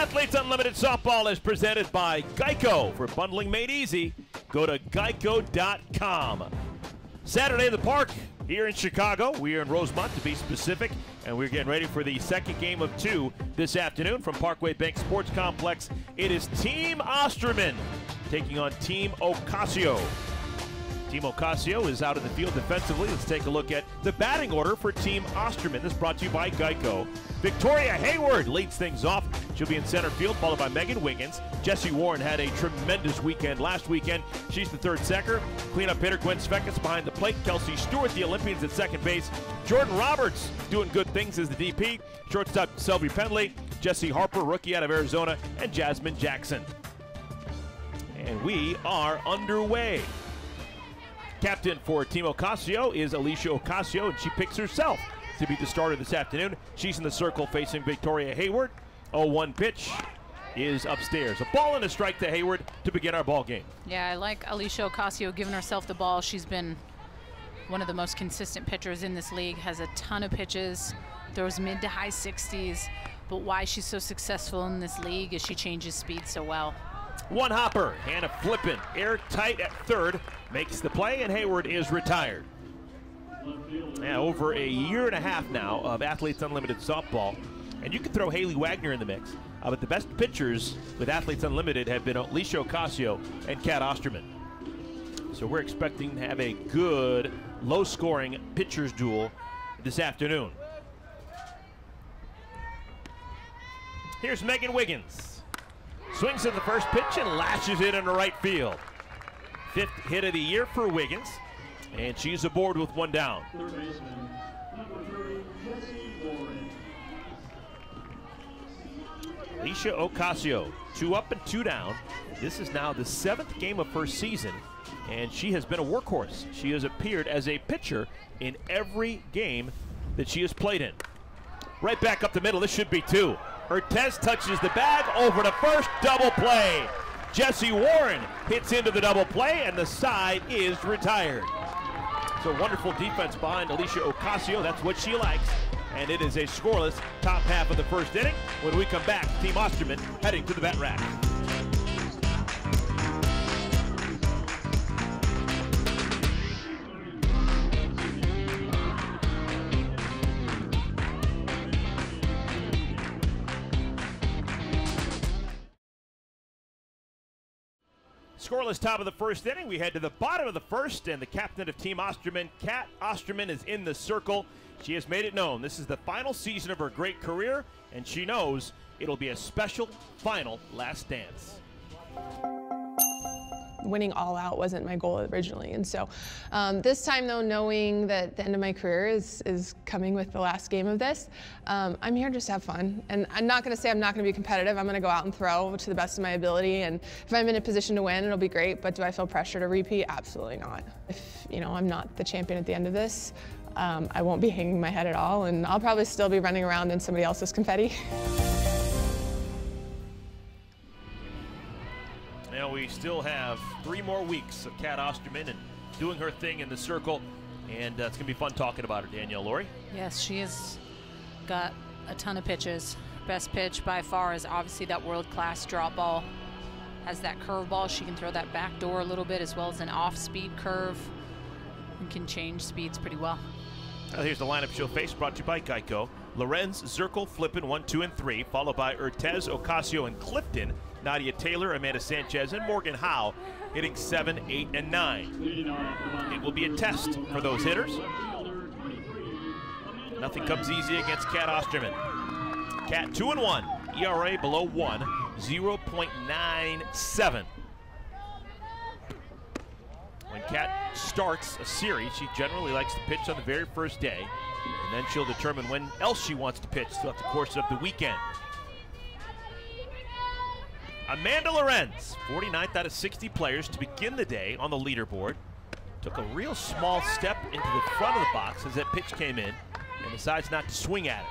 Athletes Unlimited Softball is presented by Geico. For bundling made easy, go to geico.com. Saturday in the park here in Chicago. We are in Rosemont, to be specific, and we're getting ready for the second game of 2 this afternoon from Parkway Bank Sports Complex. It is Team Osterman taking on Team Ocasio. Team Ocasio is out in the field defensively. Let's take a look at the batting order for Team Osterman. This is brought to you by Geico. Victoria Hayward leads things off. She'll be in center field, followed by Megan Wiggins. Jessie Warren had a tremendous weekend last weekend. She's the third setter. Cleanup hitter Gwen Svekas behind the plate. Kelsey Stewart, the Olympians, at second base. Jordan Roberts doing good things as the DP. Shortstop Selby Pendley. Jesse Harper, rookie out of Arizona, and Jasmine Jackson. And we are underway. Captain for Team Ocasio is Alicia Ocasio, and she picks herself to be the starter this afternoon. She's in the circle facing Victoria Hayward. 0-1 pitch is upstairs. A ball and a strike to Hayward to begin our ball game. Yeah, I like Alicia Ocasio giving herself the ball. She's been one of the most consistent pitchers in this league, has a ton of pitches, throws mid to high 60s, but why she's so successful in this league is she changes speed so well. One hopper, Hannah Flippin, airtight at third, makes the play, and Hayward is retired. Now, over a year and a half now of Athletes Unlimited Softball, and you can throw Haley Wagner in the mix, but the best pitchers with Athletes Unlimited have been Alicia Ocasio and Kat Osterman. So we're expecting to have a good, low-scoring pitchers duel this afternoon. Here's Megan Wiggins. Swings at the first pitch and lashes it into right field. 5th hit of the year for Wiggins, and she's aboard with one down. Third baseman, number 3, Jessie Warren. Alicia Ocasio, 2 up and 2 down. This is now the 7th game of her season, and she has been a workhorse. She has appeared as a pitcher in every game that she has played in. Right back up the middle, this should be 2. Ortez touches the bag, over to first, double play. Jessie Warren hits into the double play, and the side is retired. So wonderful defense behind Alicia Ocasio. That's what she likes. And it is a scoreless top half of the first inning. When we come back, Team Osterman heading to the bat rack. Scoreless top of the first inning. We head to the bottom of the first, and the captain of Team Osterman, Kat Osterman, is in the circle. She has made it known this is the final season of her great career, and she knows it'll be a special final last dance. Winning all out wasn't my goal originally, and so this time though, knowing that the end of my career is coming with the last game of this, I'm here just to have fun, and I'm not going to say I'm not going to be competitive. I'm going to go out and throw to the best of my ability, and if I'm in a position to win, it'll be great. But do I feel pressure to repeat? Absolutely not. If I'm not the champion at the end of this, I won't be hanging my head at all, and I'll probably still be running around in somebody else's confetti. Now we still have 3 more weeks of Kat Osterman and doing her thing in the circle, and it's going to be fun talking about her, Danielle Laurie. Yes, she has got a ton of pitches. Best pitch by far is obviously that world-class drop ball. Has that curve ball. She can throw that back door a little bit, as well as an off-speed curve, and can change speeds pretty well. Here's the lineup she'll face, brought to you by Geico. Lorenz, Zirkle, Flippin, 1, 2, and 3, followed by Ortez, Ocasio, and Clifton. Nadia Taylor, Amanda Sanchez, and Morgan Howe hitting 7, 8, and 9. It will be a test for those hitters. Nothing comes easy against Kat Osterman. Kat 2-1, ERA below 1, 0.97. When Kat starts a series, she generally likes to pitch on the very first day, and then she'll determine when else she wants to pitch throughout the course of the weekend. Amanda Lorenz, 49th out of 60 players to begin the day on the leaderboard. Took a real small step into the front of the box as that pitch came in, and decides not to swing at it.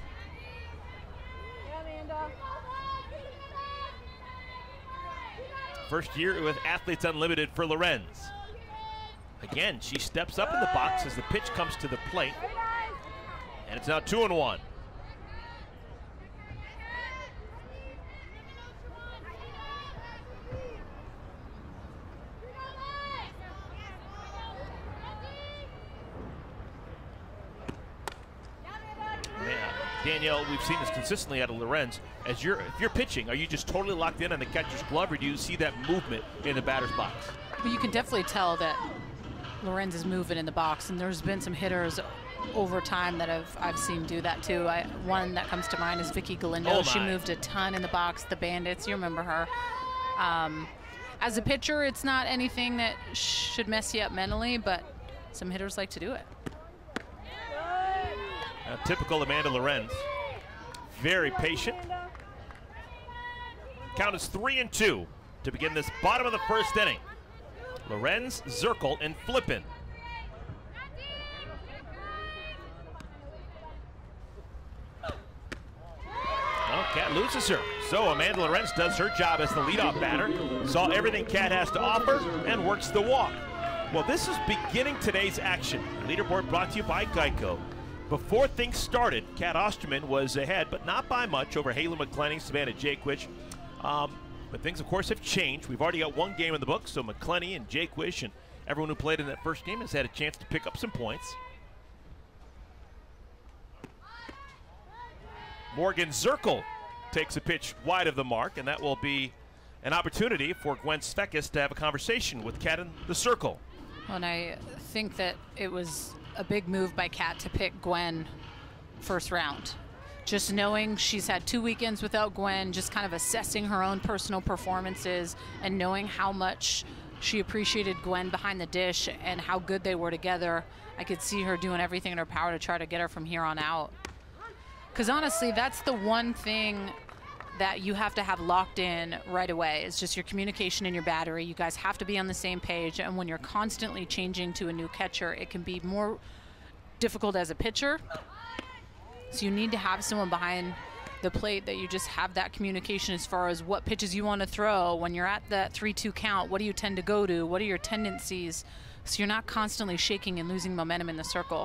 First year with Athletes Unlimited for Lorenz. Again, she steps up in the box as the pitch comes to the plate, and it's now 2-1. Danielle, we've seen this consistently out of Lorenz. If you're pitching, are you just totally locked in on the catcher's glove, or do you see that movement in the batter's box? Well, you can definitely tell that Lorenz is moving in the box, and there's been some hitters over time that I've seen do that too. One that comes to mind is Vicky Galindo. Oh, she moved a ton in the box. The Bandits, you remember her. As a pitcher, it's not anything that should mess you up mentally, but some hitters like to do it. Typical Amanda Lorenz. Very patient. Count is 3-2 to begin this bottom of the first inning. Lorenz, Zirkle, and Flippin. Well, Kat loses her. So Amanda Lorenz does her job as the leadoff batter. Saw everything Kat has to offer and works the walk. Well, this is beginning today's action. Leaderboard brought to you by Geico. Before things started, Kat Osterman was ahead, but not by much, over Haley McClenny, Savannah Jaquish. But things, of course, have changed. We've already got one game in the book, so McClenny and Jaquish and everyone who played in that first game has had a chance to pick up some points. Morgan Zirkle takes a pitch wide of the mark, and that will be an opportunity for Gwen Svekis to have a conversation with Kat in the circle. Well, and I think that it was a big move by Kat to pick Gwen first round. Just knowing she's had 2 weekends without Gwen, just kind of assessing her own personal performances and knowing how much she appreciated Gwen behind the dish and how good they were together. I could see her doing everything in her power to try to get her from here on out. Because honestly, that's the one thing that you have to have locked in right away. It's just your communication and your battery. You guys have to be on the same page, and when you're constantly changing to a new catcher, it can be more difficult as a pitcher. So you need to have someone behind the plate that you just have that communication as far as what pitches you want to throw. When you're at that 3-2 count, what do you tend to go to? What are your tendencies? So you're not constantly shaking and losing momentum in the circle.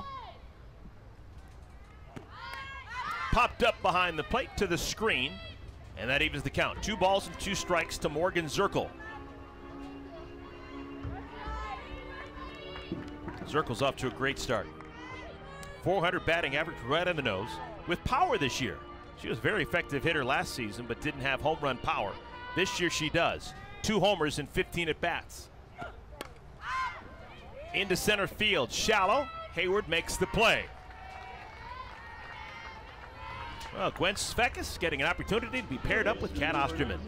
Popped up behind the plate to the screen, and that evens the count. 2 balls and 2 strikes to Morgan Zirkle. Zirkle's off to a great start. 400 batting average, right on the nose, with power this year. She was a very effective hitter last season, but didn't have home run power. This year she does. 2 homers and 15 at-bats. Into center field, shallow. Hayward makes the play. Well, Gwen Svekis getting an opportunity to be paired up with Kat Osterman.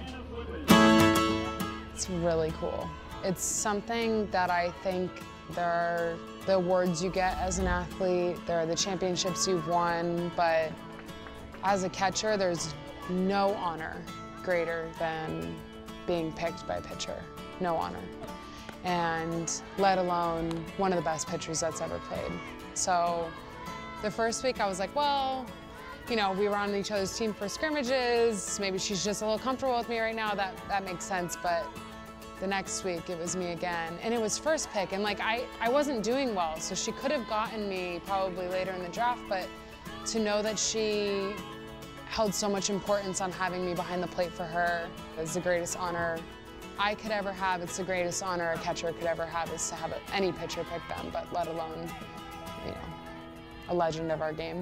It's really cool. It's something that I think there are the awards you get as an athlete, there are the championships you've won, but as a catcher, there's no honor greater than being picked by a pitcher. No honor. And let alone one of the best pitchers that's ever played. So the first week I was like, well, you know, we were on each other's team for scrimmages. Maybe she's just a little comfortable with me right now. That makes sense. But the next week it was me again. And it was first pick. And like I wasn't doing well. So she could have gotten me probably later in the draft. But to know that she held so much importance on having me behind the plate for her is the greatest honor I could ever have. It's the greatest honor a catcher could ever have, is to have any pitcher pick them, but let alone, you know, a legend of our game.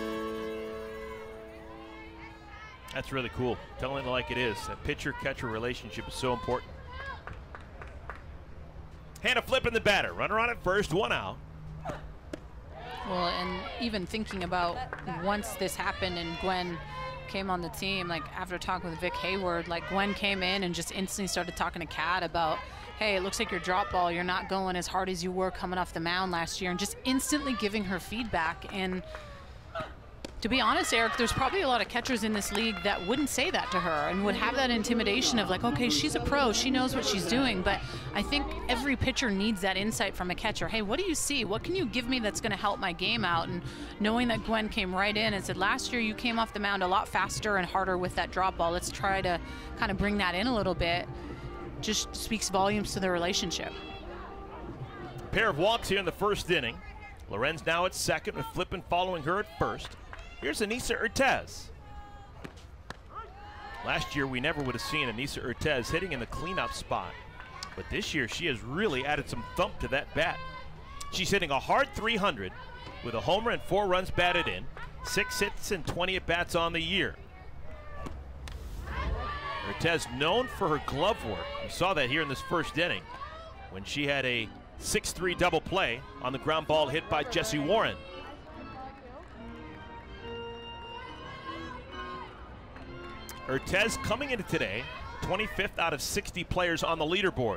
That's really cool. Telling it like it is. That pitcher-catcher relationship is so important. Hannah flipping the batter. Runner on at first, 1 out. Well, and even thinking about once this happened and Gwen came on the team, like after talking with Vic Hayward, like Gwen came in and just instantly started talking to Kat about, hey, it looks like your drop ball, you're not going as hard as you were coming off the mound last year, and just instantly giving her feedback. And to be honest, Eric, there's probably a lot of catchers in this league that wouldn't say that to her and would have that intimidation of like, okay, she's a pro, she knows what she's doing. But I think every pitcher needs that insight from a catcher. Hey, what do you see? What can you give me that's going to help my game out? And knowing that Gwen came right in and said, last year you came off the mound a lot faster and harder with that drop ball. Let's try to kind of bring that in a little bit. Just speaks volumes to their relationship. Pair of walks here in the first inning. Lorenz now at second with Flippin following her at first. Here's Anissa Urtez. Last year, we never would have seen Anissa Urtez hitting in the cleanup spot. But this year, she has really added some thump to that bat. She's hitting a hard .300 with a homer and 4 runs batted in. 6 hits and 20 at-bats on the year. Ortez known for her glove work. We saw that here in this first inning when she had a 6-3 double play on the ground ball hit by Jessie Warren. Ortez coming into today, 25th out of 60 players on the leaderboard.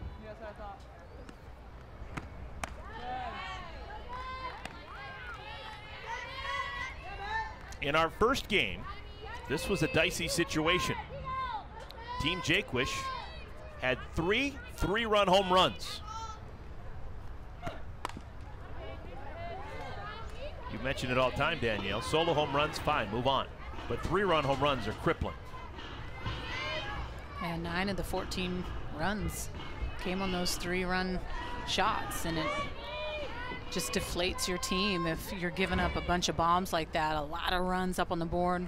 In our first game, this was a dicey situation. Team Jaquish had 3 3-run home runs. You mention it all the time, Danielle. Solo home runs, fine, move on. But 3-run home runs are crippling. And 9 of the 14 runs came on those 3-run shots, and it just deflates your team if you're giving up a bunch of bombs like that. A lot of runs up on the board.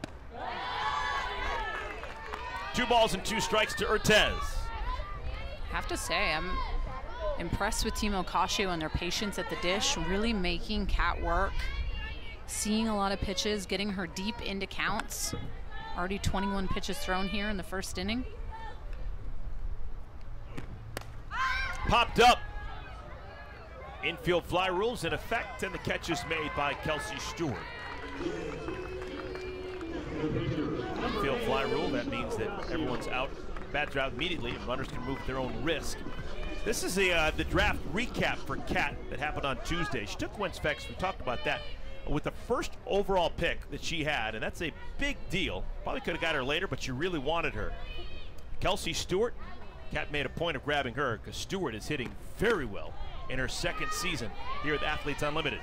2 balls and 2 strikes to Ortez. Have to say, I'm impressed with Team Ocasio and their patience at the dish, really making Kat work, seeing a lot of pitches, getting her deep into counts. Already 21 pitches thrown here in the first inning. Popped up. Infield fly rules in effect, and the catch is made by Kelsey Stewart. Infield fly rule, that means that everyone's out, bats are out immediately, and runners can move at their own risk. This is the draft recap for Kat that happened on Tuesday. She took Gwen Specs, we talked about that, with the first overall pick that she had, and that's a big deal. Probably could have got her later, but she really wanted her. Kelsey Stewart, Kat made a point of grabbing her because Stewart is hitting very well in her second season here at Athletes Unlimited.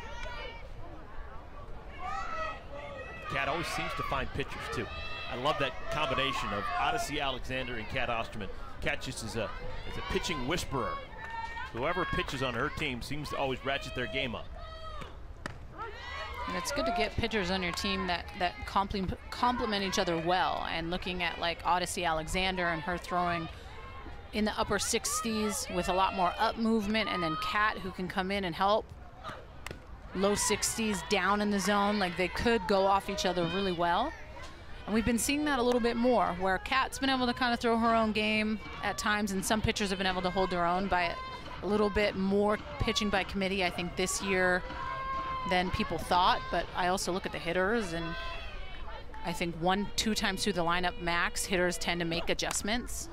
Kat always seems to find pitchers too. I love that combination of Odyssey Alexander and Kat Osterman. Kat just is a pitching whisperer. Whoever pitches on her team seems to always ratchet their game up. And it's good to get pitchers on your team that complement each other well. And looking at like Odyssey Alexander and her throwing in the upper 60s with a lot more up movement, and then Kat who can come in and help. Low 60s down in the zone, like they could go off each other really well. And we've been seeing that a little bit more, where Kat's been able to kind of throw her own game at times, and some pitchers have been able to hold their own by a little bit more pitching by committee, I think, this year than people thought. But I also look at the hitters, and I think 1-2 times through the lineup max, hitters tend to make adjustments.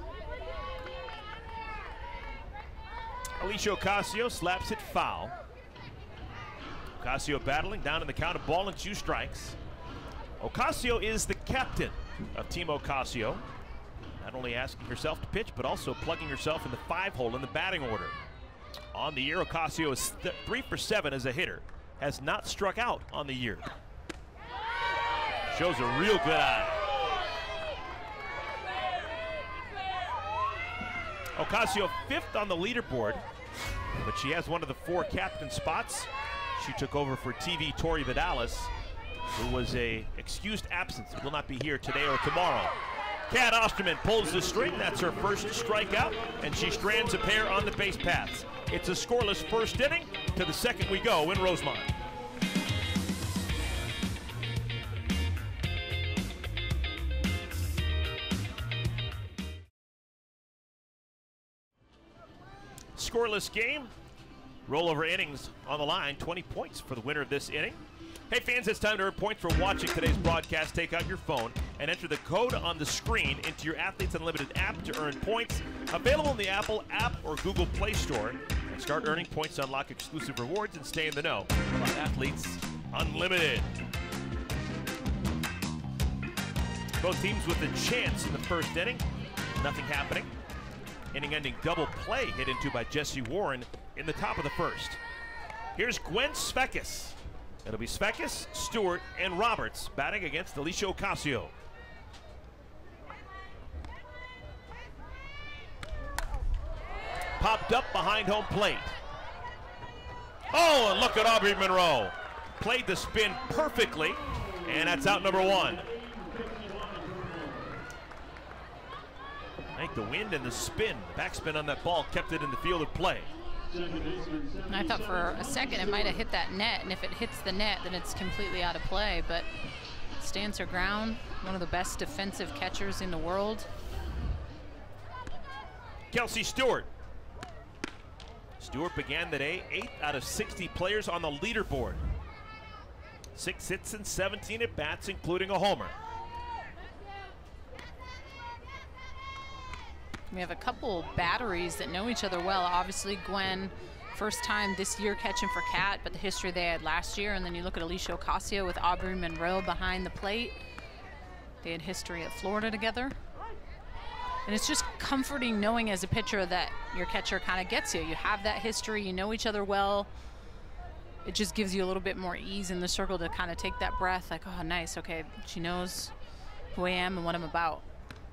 Alicia Ocasio slaps it foul. Ocasio battling down in the count of 1-2 strikes. Ocasio is the captain of Team Ocasio. Not only asking herself to pitch, but also plugging herself in the 5-hole in the batting order. On the year, Ocasio is 3 for 7 as a hitter. Has not struck out on the year. Shows a real good eye. Ocasio 5th on the leaderboard, but she has one of the 4 captain spots. She took over for TV Tori Vidalis, who was a excused absence, will not be here today or tomorrow. Kat Osterman pulls the string. That's her first strikeout, and she strands a pair on the base paths. It's a scoreless first inning. To the second we go in Rosemont. Scoreless game. Rollover innings on the line. 20 points for the winner of this inning. Hey fans, it's time to earn points for watching today's broadcast. Take out your phone and enter the code on the screen into your Athletes Unlimited app to earn points. Available in the Apple app or Google Play Store. And start earning points to unlock exclusive rewards and stay in the know about Athletes Unlimited. Both teams with a chance in the first inning. Nothing happening. Inning-ending double play hit into by Jessie Warren in the top of the first. Here's Gwen Spekas. It'll be Spekas, Stewart, and Roberts batting against Alicia Ocasio. Popped up behind home plate. Oh, and look at Aubrey Monroe. Played the spin perfectly, and that's out number 1. I think the wind and the spin, the backspin on that ball kept it in the field of play. And I thought for a second it might have hit that net, and if it hits the net, then it's completely out of play, but stands her ground, one of the best defensive catchers in the world. Kelsey Stewart. Stewart began the day 8th out of 60 players on the leaderboard. 6 hits and 17 at bats, including a homer. We have a couple batteries that know each other well. Obviously, Gwen, first time this year catching for Kat, but the history they had last year. And then you look at Alicia Ocasio with Aubrey Monroe behind the plate. They had history at Florida together. And it's just comforting knowing as a pitcher that your catcher kind of gets you. You have that history, you know each other well. It just gives you a little bit more ease in the circle to kind of take that breath, like, oh, nice, okay, she knows who I am and what I'm about.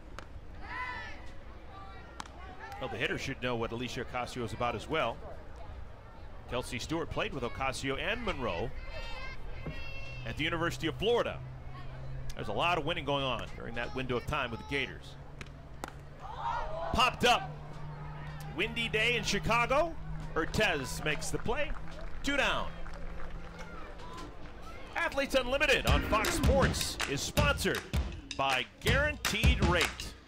Well, the hitter should know what Alicia Ocasio is about as well. Kelsey Stewart played with Ocasio and Monroe at the University of Florida. There's a lot of winning going on during that window of time with the Gators. Popped up. Windy day in Chicago. Urtez makes the play. 2 down. Athletes Unlimited on Fox Sports is sponsored by Guaranteed Rate.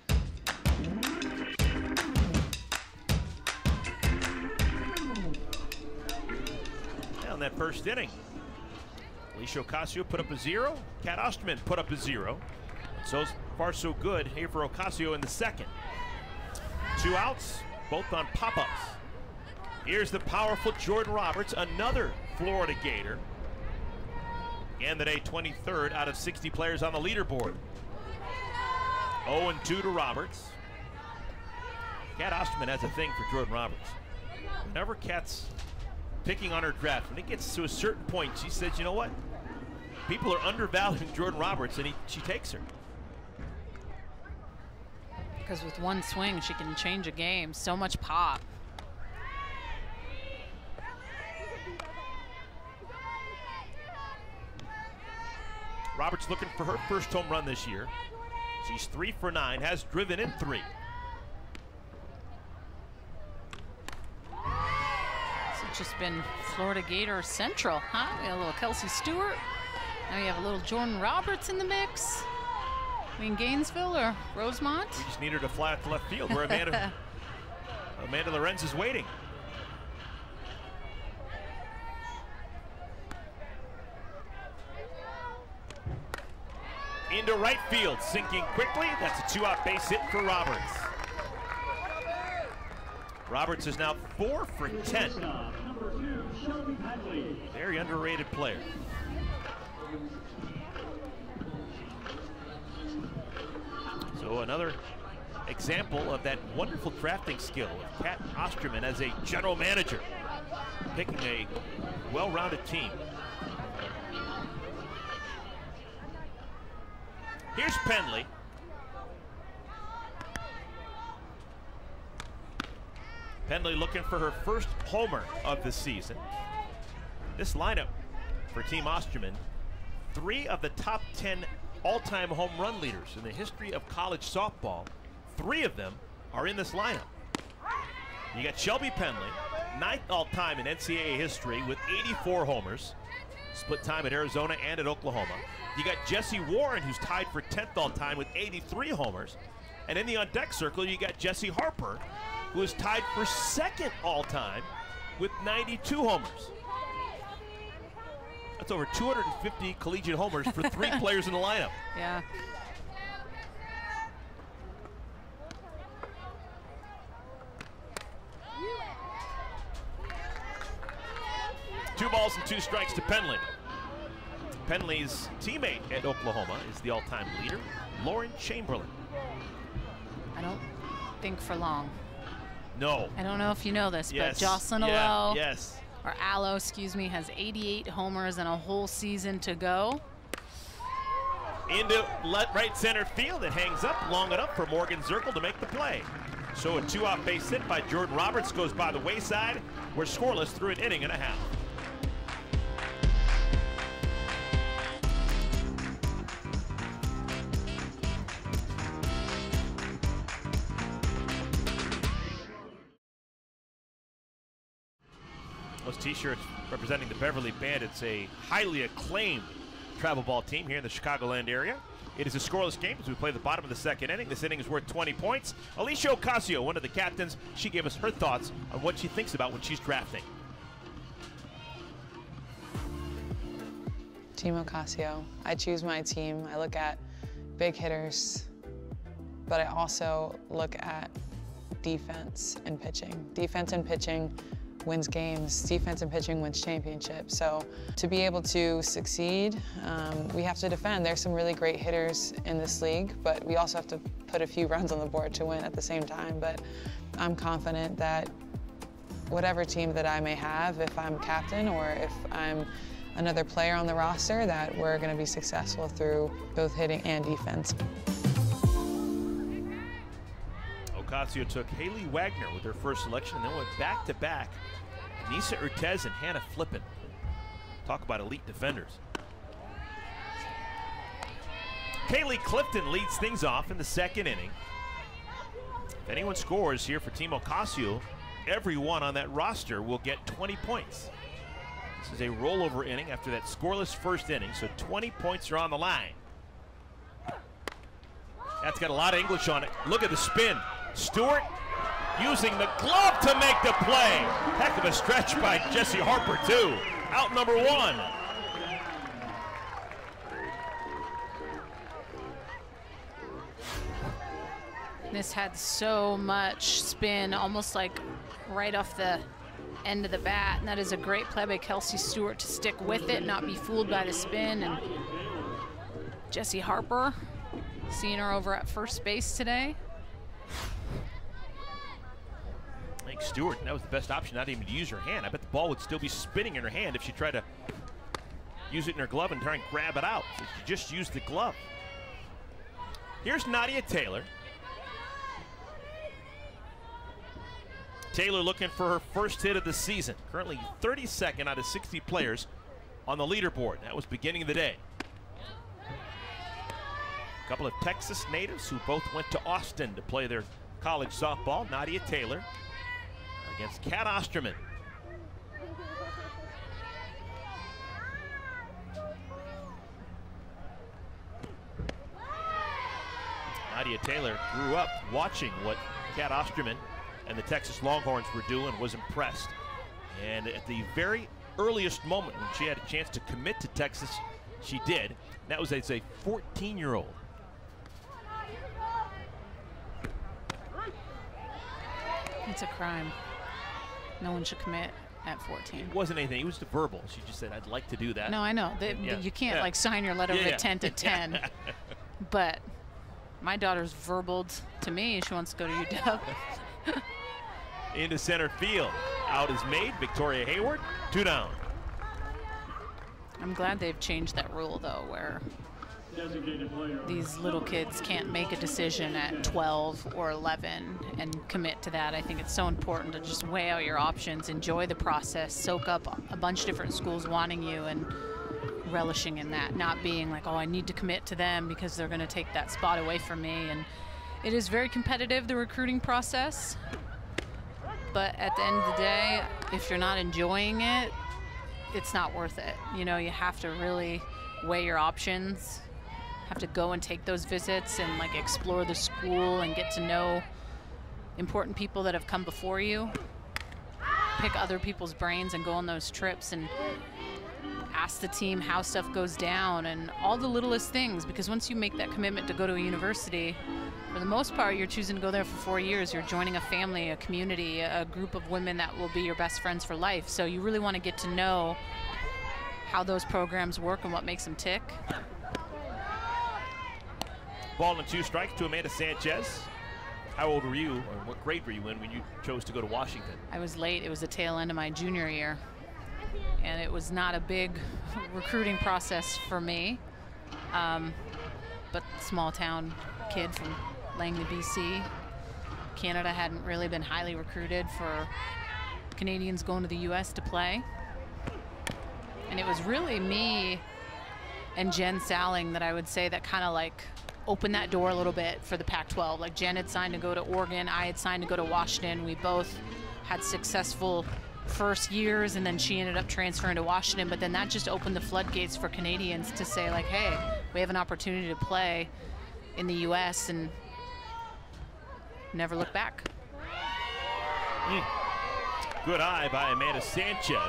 Now in that first inning, Alicia Ocasio put up a 0. Kat Osterman put up a 0. So far so good here for Ocasio in the second. 2 outs, both on pop-ups. Here's the powerful Jordan Roberts, another Florida Gator. And the day 23rd out of 60 players on the leaderboard. 0-2 to Roberts. Kat Osterman has a thing for Jordan Roberts. Whenever Kat's picking on her draft, when it gets to a certain point, she says, you know what? People are undervaluing Jordan Roberts, and she takes her. Because with one swing, she can change a game. So much pop. Roberts looking for her first home run this year. She's 3 for 9, has driven in 3. It's just been Florida Gator Central, huh? We have a little Kelsey Stewart. Now you have a little Jordan Roberts in the mix. We in Gainesville or Rosemont? We just need her to fly out to left field where Amanda Lorenz is waiting. Into right field, sinking quickly. That's a 2-out base hit for Roberts. Roberts is now 4 for 10. Very underrated player. So another example of that wonderful drafting skill of Kat Osterman as a general manager, picking a well-rounded team. Here's Penley. Penley looking for her first homer of the season. This lineup for Team Osterman, 3 of the top 10 all-time home run leaders in the history of college softball. 3 of them are in this lineup. You got Shelby Penley, 9th all-time in NCAA history with 84 homers. Split time at Arizona and at Oklahoma. You got Jesse Warren, who's tied for 10th all-time with 83 homers. And in the on-deck circle, you got Jesse Harper, who is tied for 2nd all-time with 92 homers. That's over 250 collegiate homers for 3 players in the lineup. Yeah. Two balls and 2 strikes to Penley. Penley's teammate at Oklahoma is the all-time leader, Lauren Chamberlain. I don't think for long. No. I don't know if you know this, Yes. but Jocelyn Yeah, Allo, yes. or Allo, excuse me, has 88 homers and a whole season to go. Into right center field. It hangs up long enough for Morgan Zirkle to make the play. So a 2-out base hit by Jordan Roberts goes by the wayside. We're scoreless through an inning and a half. Those t-shirts representing the Beverly Bandits, a highly acclaimed travel ball team here in the Chicagoland area. It is a scoreless game as we play the bottom of the second inning. This inning is worth 20 points. Alicia Ocasio, one of the captains, she gave us her thoughts on what she thinks about when she's drafting. Team Ocasio. I choose my team. I look at big hitters, but I also look at defense and pitching. Defense and pitching wins games. Defense and pitching wins championships. So to be able to succeed, we have to defend. There's some really great hitters in this league, but we also have to put a few runs on the board to win at the same time. But I'm confident that whatever team that I may have, if I'm captain or if I'm another player on the roster, that we're going to be successful through both hitting and defense. Ocasio took Haley Wagner with her first selection and then went back-to-back. Nisa Urtez and Hannah Flippen. Talk about elite defenders. Kaylee Clifton leads things off in the second inning. If anyone scores here for Team Ocasio, everyone on that roster will get 20 points. This is a rollover inning after that scoreless first inning, so 20 points are on the line. That's got a lot of English on it. Look at the spin. Stewart using the glove to make the play. Heck of a stretch by Jessie Harper, too. Out number one. This had so much spin, almost like right off the end of the bat, and that is a great play by Kelsey Stewart to stick with it, not be fooled by the spin. And Jessie Harper, seeing her over at first base today. I think Stewart, that was the best option, not even to use her hand. I bet the ball would still be spinning in her hand if she tried to use it in her glove and try and grab it out. So she just used the glove. Here's Nadia Taylor. Taylor looking for her first hit of the season. Currently 32nd out of 60 players on the leaderboard. That was beginning of the day. A couple of Texas natives who both went to Austin to play their college softball. Nadia Taylor against Kat Osterman. Nadia Taylor grew up watching what Kat Osterman and the Texas Longhorns were doing, was impressed. And at the very earliest moment when she had a chance to commit to Texas, she did. That was as a 14-year-old. It's a crime. No one should commit at 14. It wasn't anything. It was verbal. She just said, I'd like to do that. No, I know. You can't like sign your letter of intent at 10. But my daughter's verbaled to me. She wants to go to UW. Into center field. Out is made. Victoria Hayward, 2 down. I'm glad they've changed that rule, though, where these little kids can't make a decision at 12 or 11 and commit to that. I think it's so important to just weigh out your options, enjoy the process, soak up a bunch of different schools wanting you and relishing in that, not being like, oh, I need to commit to them because they're going to take that spot away from me. And it is very competitive, the recruiting process. But at the end of the day, if you're not enjoying it, it's not worth it. You know, you have to really weigh your options, have to go and take those visits and like explore the school and get to know important people that have come before you. Pick other people's brains and go on those trips and ask the team how stuff goes down and all the littlest things, because once you make that commitment to go to a university, for the most part, you're choosing to go there for 4 years. You're joining a family, a community, a group of women that will be your best friends for life. So you really want to get to know how those programs work and what makes them tick. Ball and 2 strikes to Amanda Sanchez. How old were you, or what grade were you in when you chose to go to Washington? I was late. It was the tail end of my junior year. And it was not a big recruiting process for me. But small town kid from Langley, BC. Canada hadn't really been highly recruited for Canadians going to the US to play. And it was really me and Jen Salling that I would say that kind of like opened that door a little bit for the Pac-12. Like Jen had signed to go to Oregon, I had signed to go to Washington. We both had successful first years, and then she ended up transferring to Washington, but then that just opened the floodgates for Canadians to say, like, hey, we have an opportunity to play in the U.S. and never look back. Good eye by Amanda Sanchez. You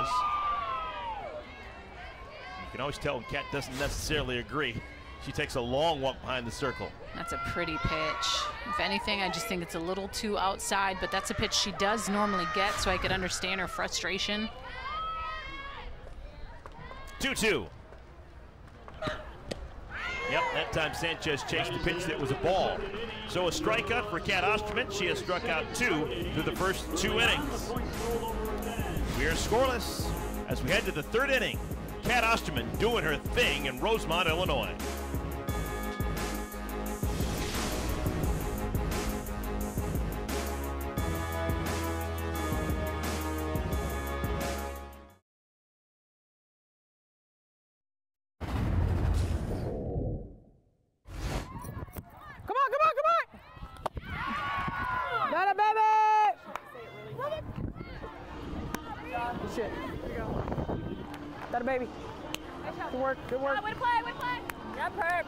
can always tell when Kat doesn't necessarily agree. She takes a long walk behind the circle. That's a pretty pitch. If anything, I just think it's a little too outside, but that's a pitch she does normally get, so I could understand her frustration. 2-2. Yep, that time Sanchez chased the pitch that was a ball. So a strikeout for Kat Osterman. She has struck out 2 through the first 2 innings. We are scoreless as we head to the 3rd inning. Kat Osterman doing her thing in Rosemont, Illinois. Shit. There you go. That a baby. Good work. Good work. Oh, way to play. Way to play. Yeah, Perp.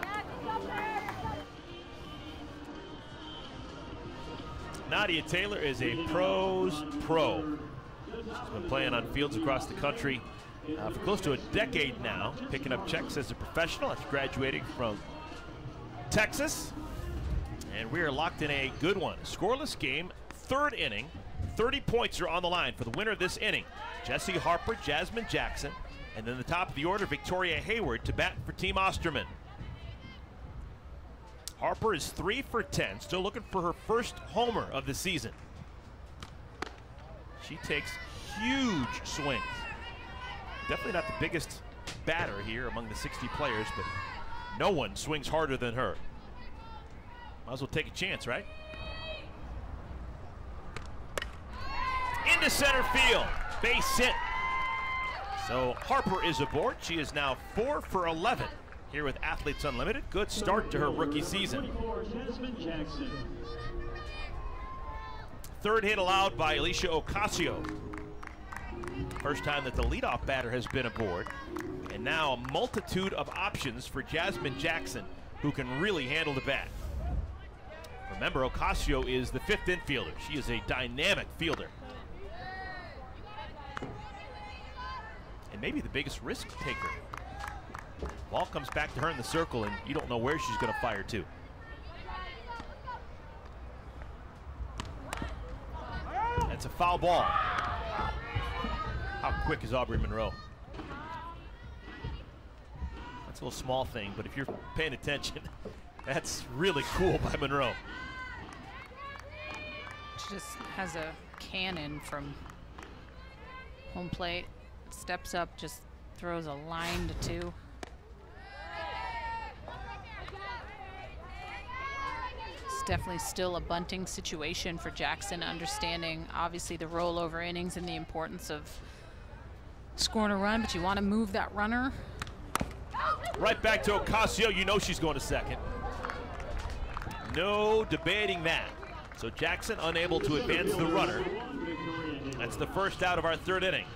Nadia Taylor is a pro's pro. She's been playing on fields across the country for close to a decade now, picking up checks as a professional after graduating from Texas. And we are locked in a good one. Scoreless game, 3rd inning. 30 points are on the line for the winner of this inning. Jessie Harper, Jasmine Jackson, and then the top of the order, Victoria Hayward, to bat for Team Osterman. Harper is 3 for 10, still looking for her first homer of the season. She takes huge swings. Definitely not the biggest batter here among the 60 players, but no one swings harder than her. Might as well take a chance, right? Into center field, base hit. So Harper is aboard. She is now 4 for 11 here with Athletes Unlimited. Good start to her rookie season. 3rd hit allowed by Alicia Ocasio. First time that the leadoff batter has been aboard. And now a multitude of options for Jasmine Jackson, who can really handle the bat. Remember, Ocasio is the 5th infielder. She is a dynamic fielder. And maybe the biggest risk taker. Ball comes back to her in the circle, and you don't know where she's going to fire to. That's a foul ball. How quick is Aubrey Monroe? That's a little small thing, but if you're paying attention, that's really cool by Monroe. She just has a cannon from home plate. Steps up, just throws a line to 2. It's definitely still a bunting situation for Jackson, understanding obviously the rollover innings and the importance of scoring a run, but you want to move that runner. Right back to Ocasio. You know she's going to second. No debating that. So Jackson unable to advance the runner. That's the first out of our 3rd inning.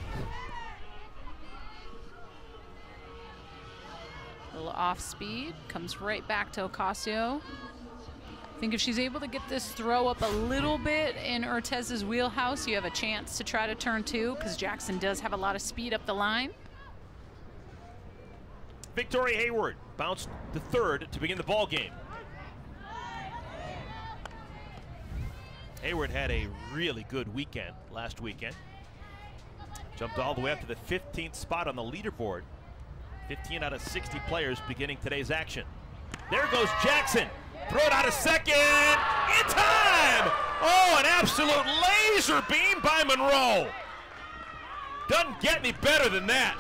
A little off speed, comes right back to Ocasio. I think if she's able to get this throw up a little bit in Urtez's wheelhouse, you have a chance to try to turn 2, because Jackson does have a lot of speed up the line. Victoria Hayward bounced the 3rd to begin the ball game. Hayward had a really good weekend last weekend. Jumped all the way up to the 15th spot on the leaderboard. 15 out of 60 players beginning today's action. There goes Jackson. Throw it out of second. In time! Oh, an absolute laser beam by Monroe. Doesn't get any better than that.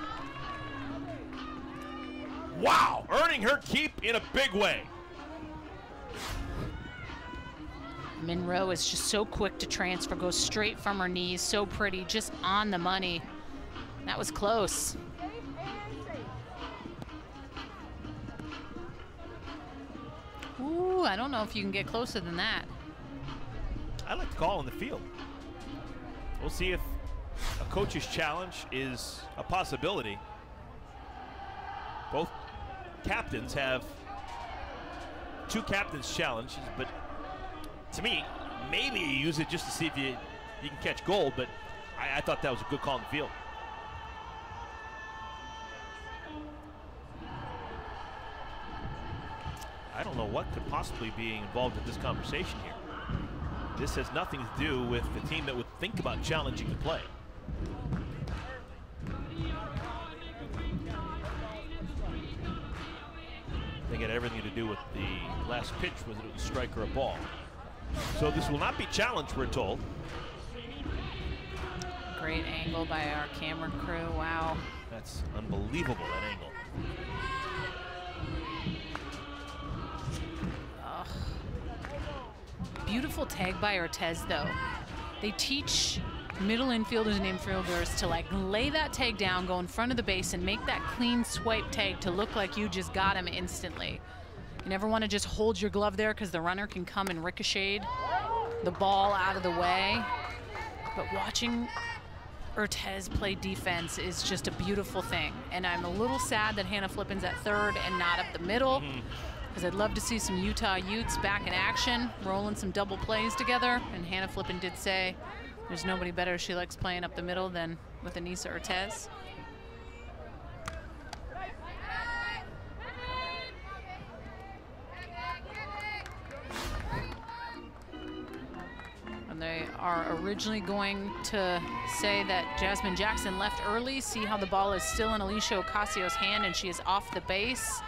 Wow, earning her keep in a big way. Monroe is just so quick to transfer, goes straight from her knees, so pretty, just on the money. That was close. Ooh, I don't know if you can get closer than that. I like to call in the field. We'll see if coach's challenge is a possibility. Both captains have 2 captains' challenges, but to me, maybe you use it just to see if you can catch gold, but I thought that was a good call in the field. I don't know what could possibly be involved in this conversation here. This has nothing to do with the team that would think about challenging the play. I think it had everything to do with the last pitch, whether it was a strike or a ball. So this will not be challenged, we're told. Great angle by our camera crew. Wow. That's unbelievable, that angle. Beautiful tag by Ortez, though. They teach middle infielders and infielders to like lay that tag down, go in front of the base, and make that clean swipe tag to look like you just got him instantly. You never want to just hold your glove there because the runner can come and ricochet the ball out of the way. But watching Ortez play defense is just a beautiful thing. And I'm a little sad that Hannah Flippin's at third and not up the middle. Because I'd love to see some Utah Utes back in action, rolling some double plays together. And Hannah Flippin did say there's nobody better she likes playing up the middle than with Anissa Ortez. And they are originally going to say that Jasmine Jackson left early. See how the ball is still in Alicia Ocasio's hand and she is off the base.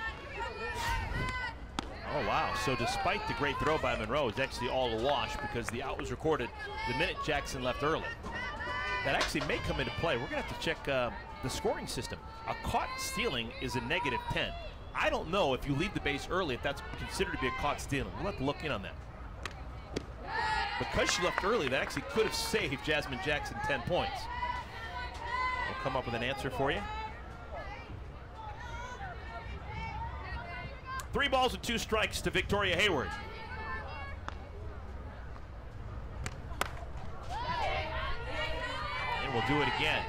Oh, wow. So despite the great throw by Monroe, it's actually all a wash because the out was recorded the minute Jackson left early. That actually may come into play. We're going to have to check the scoring system. A caught stealing is a -10. I don't know if you leave the base early if that's considered to be a caught stealing. We'll have to look in on that. Because she left early, that actually could have saved Jasmine Jackson 10 points. We'll come up with an answer for you. 3 balls and 2 strikes to Victoria Hayward. And we'll do it again.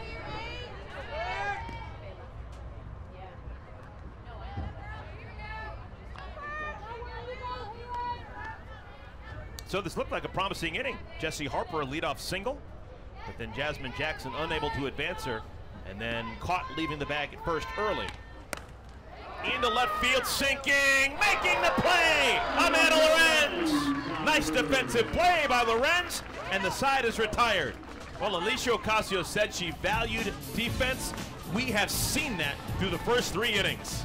So this looked like a promising inning. Jessie Harper a leadoff single, but then Jasmine Jackson unable to advance her, and then caught leaving the bag at first early. Into left field, sinking, making the play, Amanda Lorenz. Nice defensive play by Lorenz, and the side is retired. Well, Alicia Ocasio said she valued defense. We have seen that through the first 3 innings.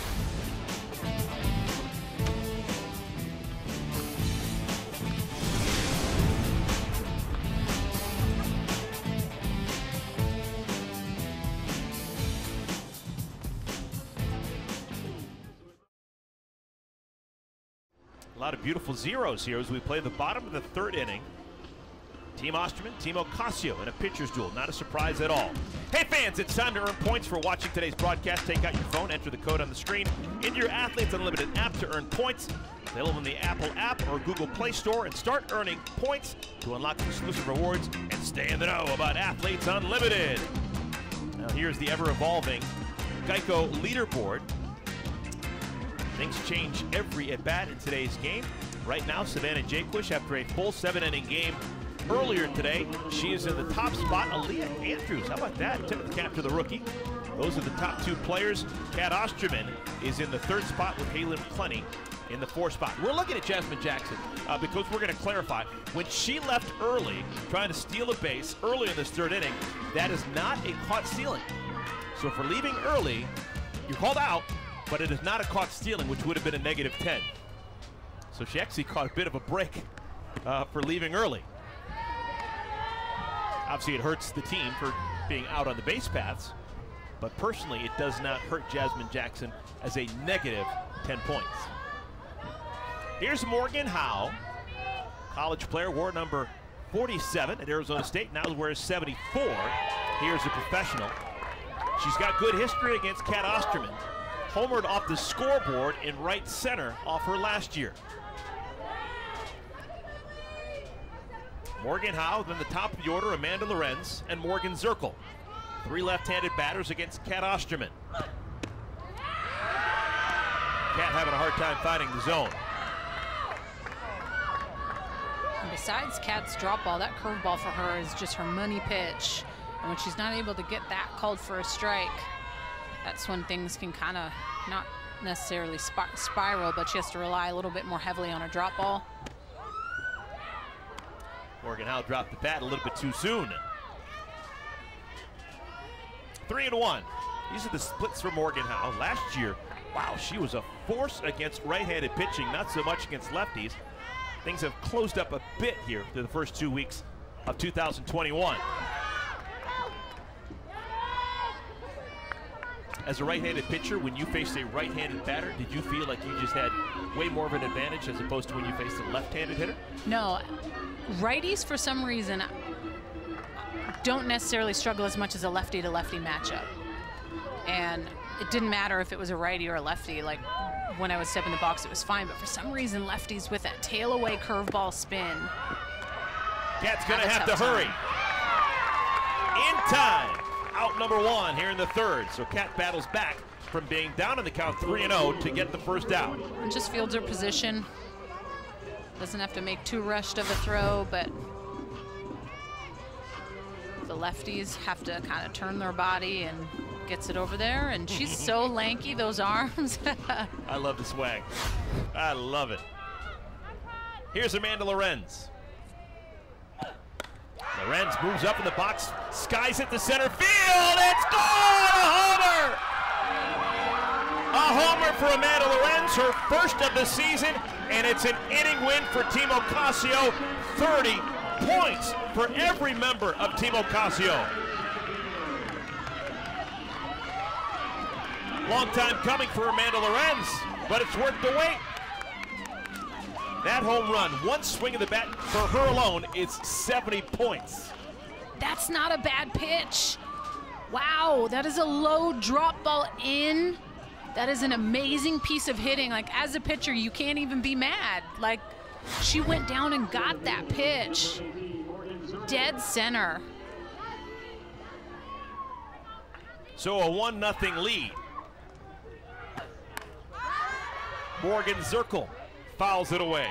A lot of beautiful zeros here as we play the bottom of the 3rd inning. Team Osterman, Team Ocasio in a pitcher's duel. Not a surprise at all. Hey fans, it's time to earn points for watching today's broadcast. Take out your phone, enter the code on the screen into your Athletes Unlimited app to earn points. Available in the Apple app or Google Play Store, and start earning points to unlock exclusive rewards and stay in the know about Athletes Unlimited. Now here's the ever-evolving Geico leaderboard. Things change every at-bat in today's game. Right now, Savannah Jaquish, after a full 7-inning game earlier today, she is in the top spot. Aaliyah Andrews, how about that? Tip of the cap to the rookie. Those are the top 2 players. Kat Osterman is in the 3rd spot with Haley McClenny in the 4th spot. We're looking at Jasmine Jackson because we're going to clarify. When she left early, trying to steal a base early in this 3rd inning, that is not a caught stealing. So for leaving early, you're called out, but it is not a caught stealing, which would have been a -10. So she actually caught a bit of a break for leaving early. Obviously, it hurts the team for being out on the base paths, but personally, it does not hurt Jasmine Jackson as a -10 points. Here's Morgan Howe, college player, wore number 47 at Arizona State, now wears 74. Here's a professional. She's got good history against Kat Osterman. Homered off the scoreboard in right center off her last year. Morgan Howe, then the top of the order, Amanda Lorenz and Morgan Zirkle. 3 left-handed batters against Kat Osterman. Kat having a hard time finding the zone. And besides Kat's drop ball, that curveball for her is just her money pitch. And when she's not able to get that called for a strike, that's when things can kind of not necessarily spiral, but she has to rely a little bit more heavily on her drop ball. Morgan Howe dropped the bat a little bit too soon. 3-1. These are the splits for Morgan Howe. Last year, wow, she was a force against right-handed pitching, not so much against lefties. Things have closed up a bit here through the first 2 weeks of 2021. As a right-handed pitcher, when you faced a right-handed batter, did you feel like you just had way more of an advantage as opposed to when you faced a left-handed hitter? No. Righties, for some reason, don't necessarily struggle as much as a lefty-to-lefty matchup. And it didn't matter if it was a righty or a lefty. Like, when I would step in the box, it was fine. But for some reason, lefties with that tail-away curveball spin. Kat's going to have to hurry. In time. Out number 1 here in the 3rd. So Kat battles back from being down in the count 3-0 to get the first out. And just fields her position. Doesn't have to make too rushed of a throw, but the lefties have to kind of turn their body and gets it over there. And she's so lanky, those arms. I love the swag. I love it. Here's Amanda Lorenz. Lorenz moves up in the box, skies it to center field. It's gone! A homer! A homer for Amanda Lorenz, her first of the season, and it's an inning win for Team Ocasio. 30 points for every member of Team Ocasio. Long time coming for Amanda Lorenz, but it's worth the wait. That home run, one swing of the bat for her alone, is 70 points. That's not a bad pitch. Wow, that is a low drop ball in. That is an amazing piece of hitting. Like, as a pitcher, you can't even be mad. Like, she went down and got that pitch. Dead center. So a 1-0 lead. Morgan Zirkle fouls it away.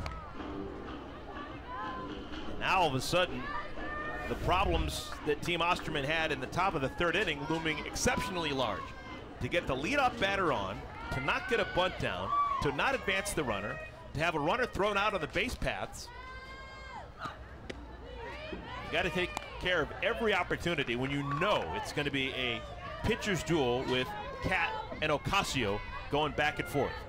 Now all of a sudden, the problems that Team Osterman had in the top of the 3rd inning looming exceptionally large. To get the leadoff batter on, to not get a bunt down, to not advance the runner, to have a runner thrown out on the base paths. You got to take care of every opportunity when you know it's going to be a pitcher's duel with Kat and Ocasio going back and forth.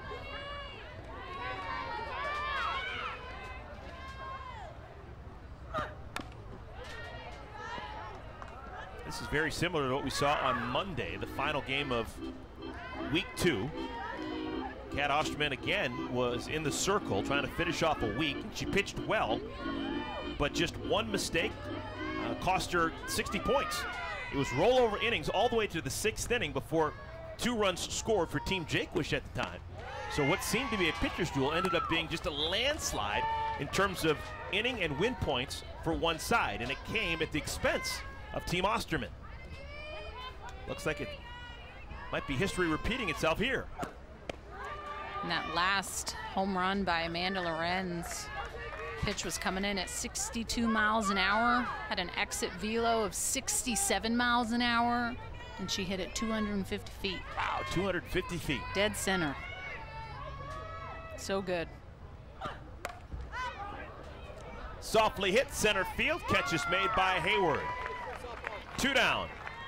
This is very similar to what we saw on Monday, the final game of week 2. Kat Osterman again was in the circle trying to finish off a week. She pitched well, but just one mistake cost her 60 points. It was rollover innings all the way to the 6th inning before 2 runs scored for Team Jakewish at the time. So what seemed to be a pitcher's duel ended up being just a landslide in terms of inning and win points for one side, and it came at the expense of Team Osterman. Looks like it might be history repeating itself here. And that last home run by Amanda Lorenz, pitch was coming in at 62 miles an hour, had an exit velo of 67 miles an hour, and she hit it 250 feet. Wow, 250 feet. Dead center. So good. Softly hit center field, catch is made by Hayward. 2 down.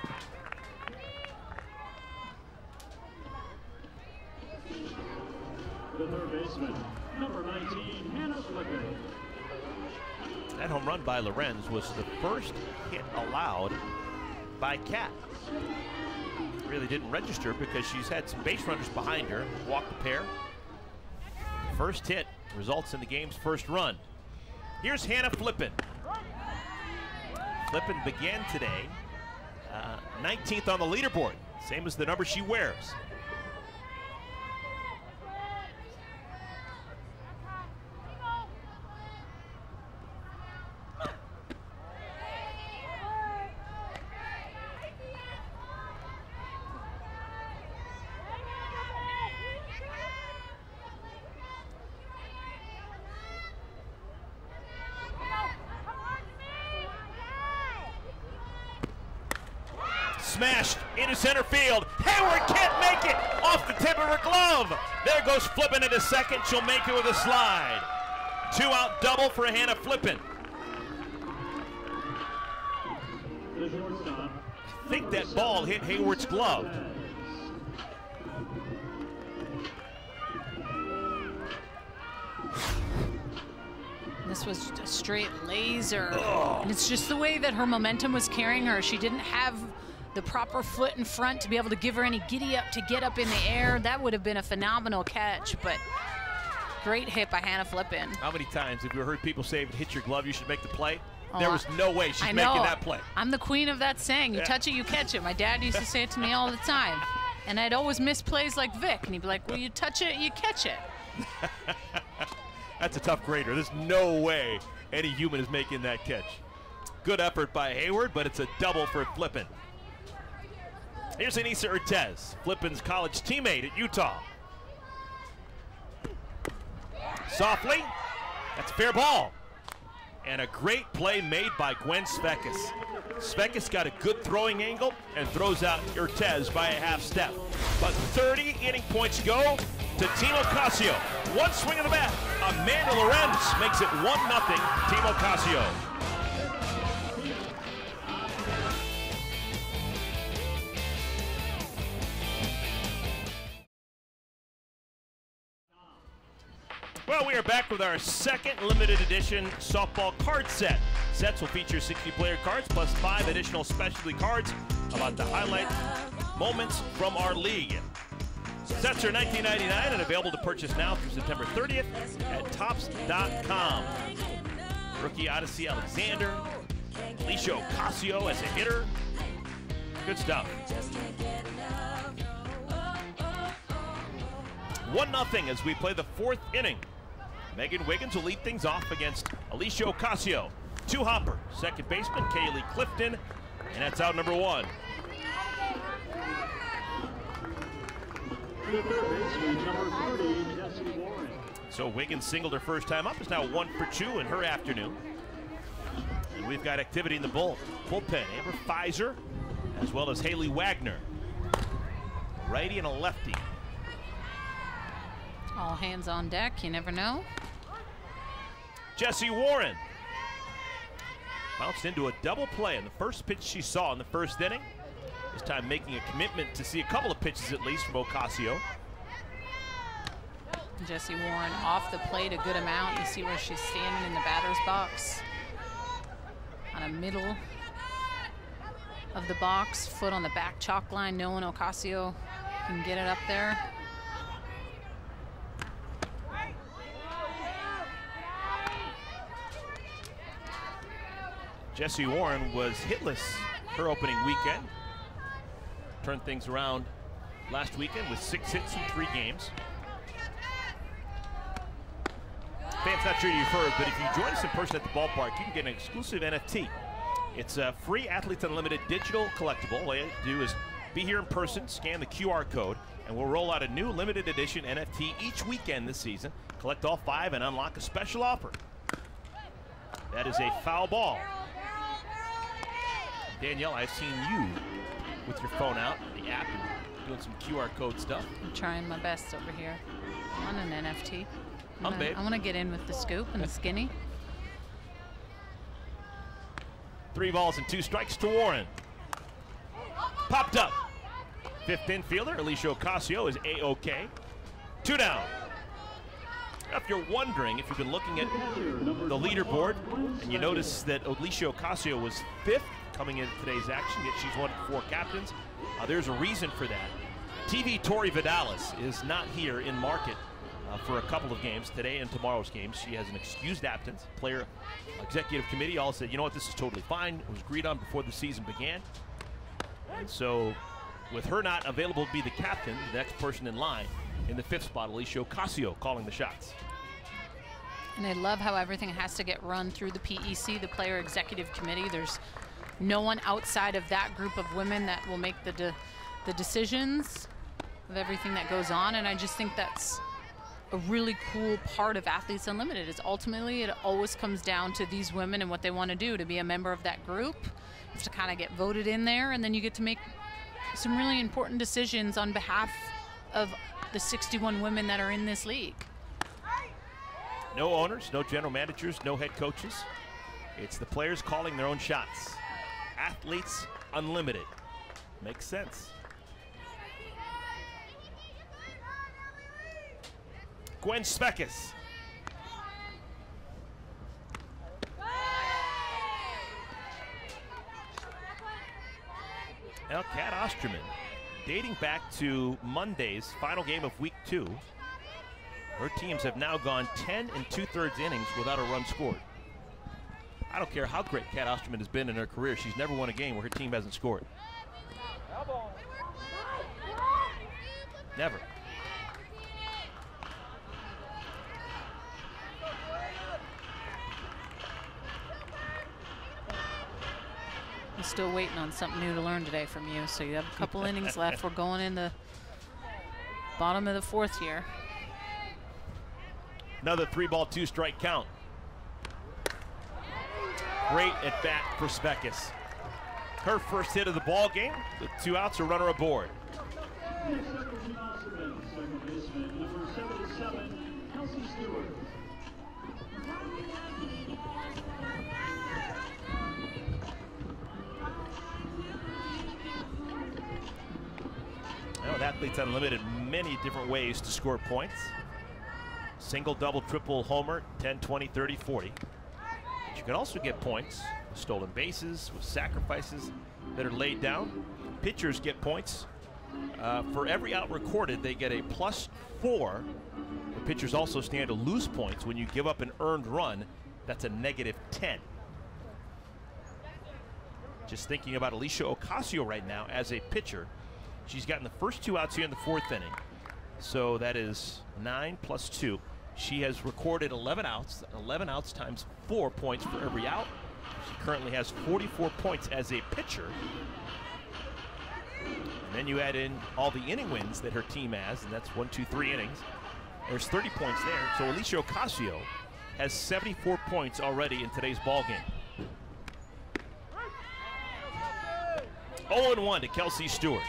The 3rd baseman, number 19, Hannah Flippin. That home run by Lorenz was the first hit allowed by Kat. Really didn't register because she's had some base runners behind her, walked the pair. First hit results in the game's first run. Here's Hannah Flippin. Flippin began today 19th on the leaderboard, same as the number she wears. Smashed into center field. Hayward can't make it off the tip of her glove. There goes Flippin into second. She'll make it with a slide. 2-out double for Hannah Flippin. I think that ball hit Hayward's glove. This was just a straight laser. And it's just the way that her momentum was carrying her. She didn't have the proper foot in front to be able to give her any giddy up to get up in the air. That would have been a phenomenal catch, but great hit by Hannah Flippin. How many times have you heard people say if it hits your glove, you should make the play? Oh, there was no way she's making that play. I'm the queen of that saying. You touch it, you catch it. My dad used to say it to me all the time. And I'd always miss plays like Vic, and he'd be like, well, you touch it, you catch it. That's a tough grader. There's no way any human is making that catch. Good effort by Hayward, but it's a double for Flippin. Here's Anissa Ortez, Flippin's college teammate at Utah. Softly, that's fair ball. And a great play made by Gwen Svekis. Svekis got a good throwing angle and throws out Ortez by a half step. But 30 inning points go to Team Ocasio. One swing of the bat. Amanda Lorenz makes it 1-0 Team Ocasio. Well, we are back with our second limited edition softball card set. Sets will feature 60-player cards plus 5 additional specialty cards about the highlight moments from our league. Sets are $19.99 and available to purchase now through September 30th at Topps.com. Rookie Odyssey Alexander, Alicia Ocasio as a hitter. Good stuff. 1-0 as we play the 4th inning. Megan Wiggins will lead things off against Alicia Ocasio. 2-hopper, second baseman Kaylee Clifton, and that's out number 1. So Wiggins singled her first time up. Is now 1 for 2 in her afternoon. And we've got activity in the bullpen. Amber Pfizer, as well as Haley Wagner. A righty and a lefty. All hands on deck, you never know. Jessie Warren bounced into a double play in the first pitch she saw in the first inning. This time making a commitment to see a couple of pitches at least from Ocasio. Jessie Warren off the plate a good amount. You see where she's standing in the batter's box. On the middle of the box, foot on the back chalk line, knowing Ocasio can get it up there. Jessie Warren was hitless her opening weekend. Turned things around last weekend with 6 hits in 3 games. Fans, not sure you've heard, but if you join us in person at the ballpark, you can get an exclusive NFT. It's a free Athletes Unlimited digital collectible. All you have to do is be here in person, scan the QR code, and we'll roll out a new limited edition NFT each weekend this season. Collect all 5 and unlock a special offer. That is a foul ball. Danielle, I've seen you with your phone out, the app, and doing some QR code stuff. I'm trying my best over here on an NFT. Babe. I want to get in with the scoop and the skinny. 3 balls and 2 strikes to Warren. Popped up. 5th infielder, Alicia Ocasio, is A-OK. 2 down. Now, if you're wondering, if you've been looking at the leaderboard and you notice that Alicia Ocasio was 5th coming into today's action, yet she's one of 4 captains, there's a reason for that. TV Tori Vidalis is not here in market for a couple of games, today and tomorrow's games. She has an excused absence. Player executive committee all said, you know what, this is totally fine. It was agreed on before the season began. And so with her not available to be the captain, the next person in line in the 5th spot, Alicia Ocasio, calling the shots. And I love how everything has to get run through the PEC, the Player Executive Committee. There's no one outside of that group of women that will make the decisions of everything that goes on. And I just think that's a really cool part of Athletes Unlimited. Is ultimately it always comes down to these women and what they want to do to be a member of that group. You have to kind of get voted in there, and then you get to make some really important decisions on behalf of the 61 women that are in this league. No owners, no general managers, no head coaches. It's the players calling their own shots. Athletes unlimited. Makes sense. Gwen Spekas. Now Kat Osterman, dating back to Monday's final game of week 2, her teams have now gone 10 2/3 innings without a run scored. I don't care how great Kat Osterman has been in her career, she's never won a game where her team hasn't scored. Never. I'm still waiting on something new to learn today from you, so you have a couple innings left. We're going in the bottom of the 4th here. Another 3-ball, 2-strike count. Great at bat for Spekas. Her first hit of the ball game, with 2 outs, a runner aboard. Team Osterman, second baseman, number 77, Kelsey Stewart. Now with Athletes Unlimited, many different ways to score points. Single, double, triple, homer, 10, 20, 30, 40. But you can also get points with stolen bases, with sacrifices that are laid down. Pitchers get points. For every out recorded, they get a +4. The pitchers also stand to lose points when you give up an earned run. That's a -10. Just thinking about Alicia Ocasio right now as a pitcher. She's gotten the first 2 outs here in the 4th inning. So that is 9 + 2. She has recorded 11 outs. 11 outs times 4 points for every out. She currently has 44 points as a pitcher. And then you add in all the inning wins that her team has, and that's 1, 2, 3 innings. There's 30 points there. So Alicia Ocasio has 74 points already in today's ball game. 0-1 to Kelsey Stewart.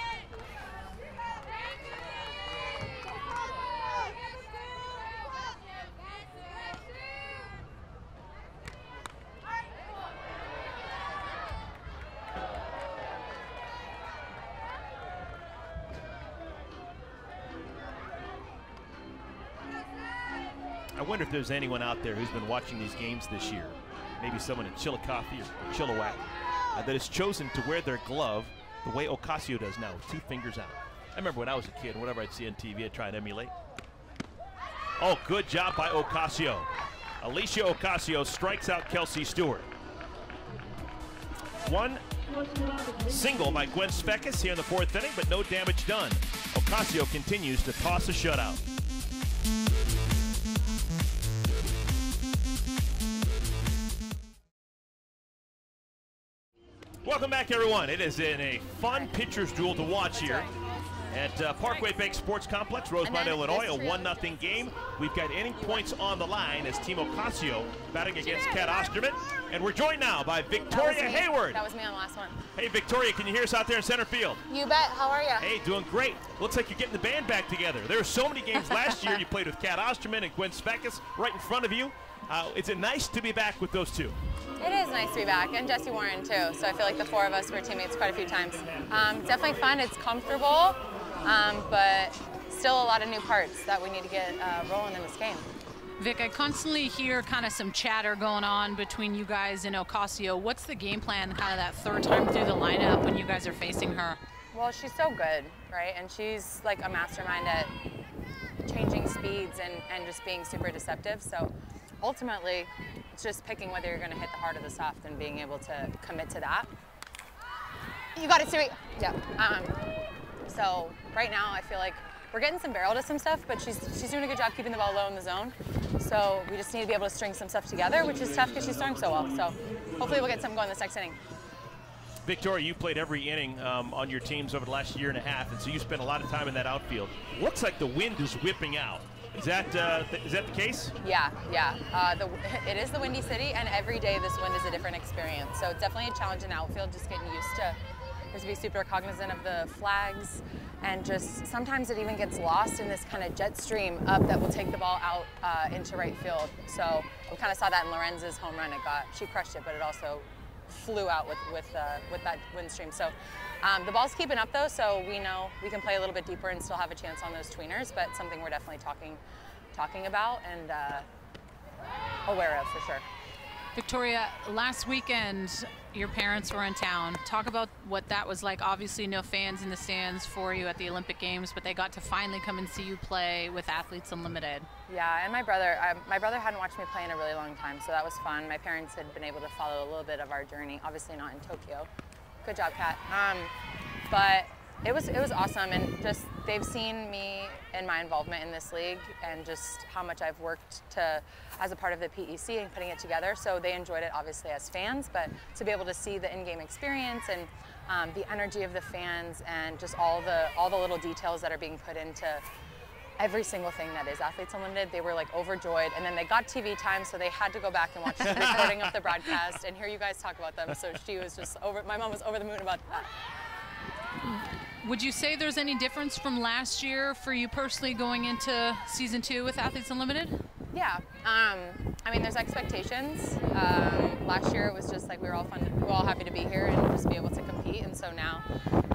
I wonder if there's anyone out there who's been watching these games this year, maybe someone in Chillicothe or Chilliwack, that has chosen to wear their glove the way Ocasio does now, with 2 fingers out. I remember when I was a kid, whatever I'd see on TV, I'd try and emulate. Oh, good job by Ocasio. Alicia Ocasio strikes out Kelsey Stewart. 1 single by Gwen Spekas here in the 4th inning, but no damage done. Ocasio continues to toss a shutout. Welcome back, everyone. It is in a fun pitcher's duel to watch here at Parkway Bank Sports Complex, Rosemont, Illinois. A 1-0 game. We've got inning points on the line as Team Ocasio batting against Kat Osterman. And we're joined now by Victoria Hayward. That was me on the last one. Hey, Victoria, can you hear us out there in center field? You bet. How are you? Hey, doing great. Looks like you're getting the band back together. There were so many games last year you played with Kat Osterman and Gwen Spekas right in front of you. Is it nice to be back with those two? It is nice to be back, and Jesse Warren too. So I feel like the 4 of us were teammates quite a few times. Definitely fun. It's comfortable, but still a lot of new parts that we need to get rolling in this game. Vic, I constantly hear kind of some chatter going on between you guys and Ocasio. What's the game plan kind of that 3rd time through the lineup when you guys are facing her? Well, she's so good, right? And she's like a mastermind at changing speeds and just being super deceptive. So ultimately, it's just picking whether you're going to hit the hard or the soft and being able to commit to that. You got it, Siri. Yeah. So right now, I feel like we're getting some barrel to some stuff, but she's doing a good job keeping the ball low in the zone. So we just need to be able to string some stuff together, which is tough because she's throwing so well. So hopefully we'll get something going this next inning. Victoria, you played every inning on your teams over the last 1.5 years, and so you spent a lot of time in that outfield. Looks like the wind is whipping out. Is that the case? Yeah. It is the Windy City, and every day this wind is a different experience. So it's definitely a challenge in outfield, just getting used to We have to be super cognizant of the flags, and just sometimes it even gets lost in this kind of jet stream up that will take the ball out into right field. So we kind of saw that in Lorenz's home run. She crushed it, but it also flew out with that wind stream. So the ball's keeping up though, so we know we can play a little bit deeper and still have a chance on those tweeners, but something we're definitely talking about and aware of for sure. Victoria, last weekend your parents were in town. Talk about what that was like. Obviously no fans in the stands for you at the Olympic Games, but they got to finally come and see you play with Athletes Unlimited. Yeah, and my brother hadn't watched me play in a really long time, so that was fun. My parents had been able to follow a little bit of our journey, obviously not in Tokyo. Good job, Kat. But it was awesome, and just they've seen me and my involvement in this league and just how much I've worked as a part of the PEC and putting it together. So they enjoyed it obviously as fans, but to be able to see the in-game experience and the energy of the fans and just all the little details that are being put into every single thing that is Athletes Unlimited, they were like overjoyed. And then they got TV time, so they had to go back and watch the recording of the broadcast and hear you guys talk about them. So she was just my mom was over the moon about that. Would you say there's any difference from last year for you personally going into season 2 with Athletes Unlimited? Yeah, I mean, there's expectations. Last year it was just like we were all happy to be here and just be able to compete. And so now,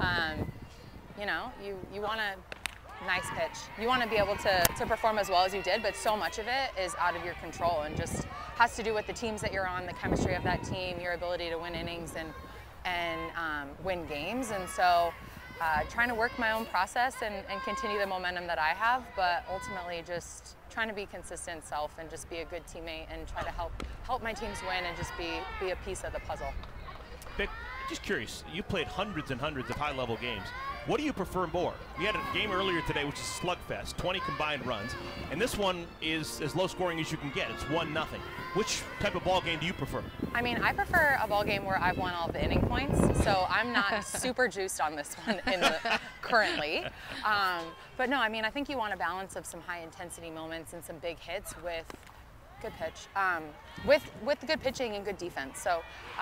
you know, you want a nice pitch. You want to be able to perform as well as you did, but so much of it is out of your control and just has to do with the teams that you're on, the chemistry of that team, your ability to win innings and win games. And so trying to work my own process and continue the momentum that I have, but ultimately just trying to be consistent self and just be a good teammate and try to help my teams win and just be a piece of the puzzle. Vic, just curious, you played hundreds and hundreds of high-level games. What do you prefer more? We had a game earlier today, which is slugfest, 20 combined runs, and this one is as low scoring as you can get. It's 1-0. Which type of ball game do you prefer? I mean, I prefer a ball game where I've won all of the inning points, so I'm not super juiced on this one currently. But no, I mean, I think you want a balance of some high-intensity moments and some big hits with good pitch, with good pitching and good defense. So.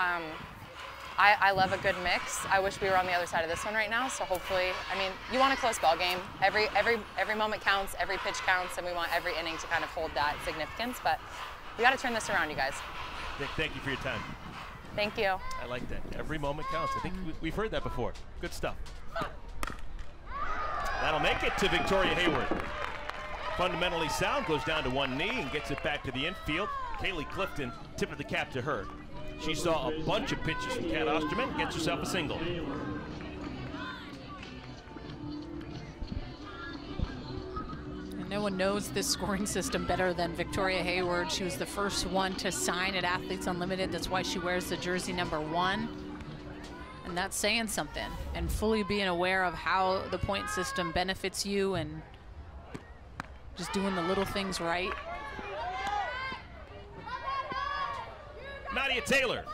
I love a good mix. I wish we were on the other side of this one right now, so hopefully, I mean, you want a close ball game. Every moment counts, every pitch counts, and we want every inning to kind of hold that significance, but we got to turn this around, you guys. Vic, thank you for your time. Thank you. I like that. Every moment counts. I think we've heard that before. Good stuff. That'll make it to Victoria Hayward. Fundamentally sound, goes down to one knee and gets it back to the infield. Kaylee Clifton tipped the cap to her. She saw a bunch of pitches from Kat Osterman, gets herself a single. And no one knows this scoring system better than Victoria Hayward. She was the first one to sign at Athletes Unlimited. That's why she wears the jersey #1. And that's saying something. And fully being aware of how the point system benefits you and just doing the little things right. Nadia Taylor.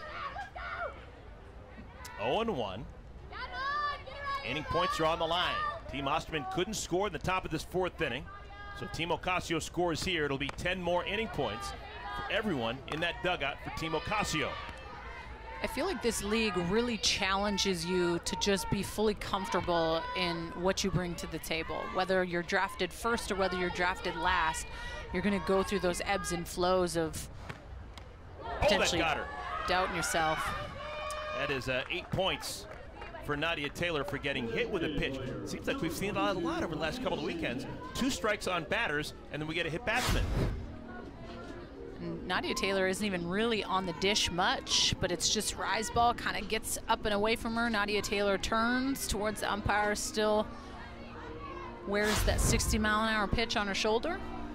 0-1. Inning points are on the line. Team Osterman couldn't score in the top of this 4th inning. So Team Ocasio scores here. It'll be 10 more inning points for everyone in that dugout for Team Ocasio. I feel like this league really challenges you to just be fully comfortable in what you bring to the table. Whether you're drafted first or whether you're drafted last, you're going to go through those ebbs and flows of potentially doubting yourself. That is 8 points for Nadia Taylor for getting hit with a pitch. Seems like we've seen it a lot over the last couple of weekends. 2 strikes on batters, and then we get a hit batsman. Nadia Taylor isn't even really on the dish much, but it's just rise ball, kind of gets up and away from her. Nadia Taylor turns towards the umpire, still wears that 60-mile-an-hour pitch on her shoulder.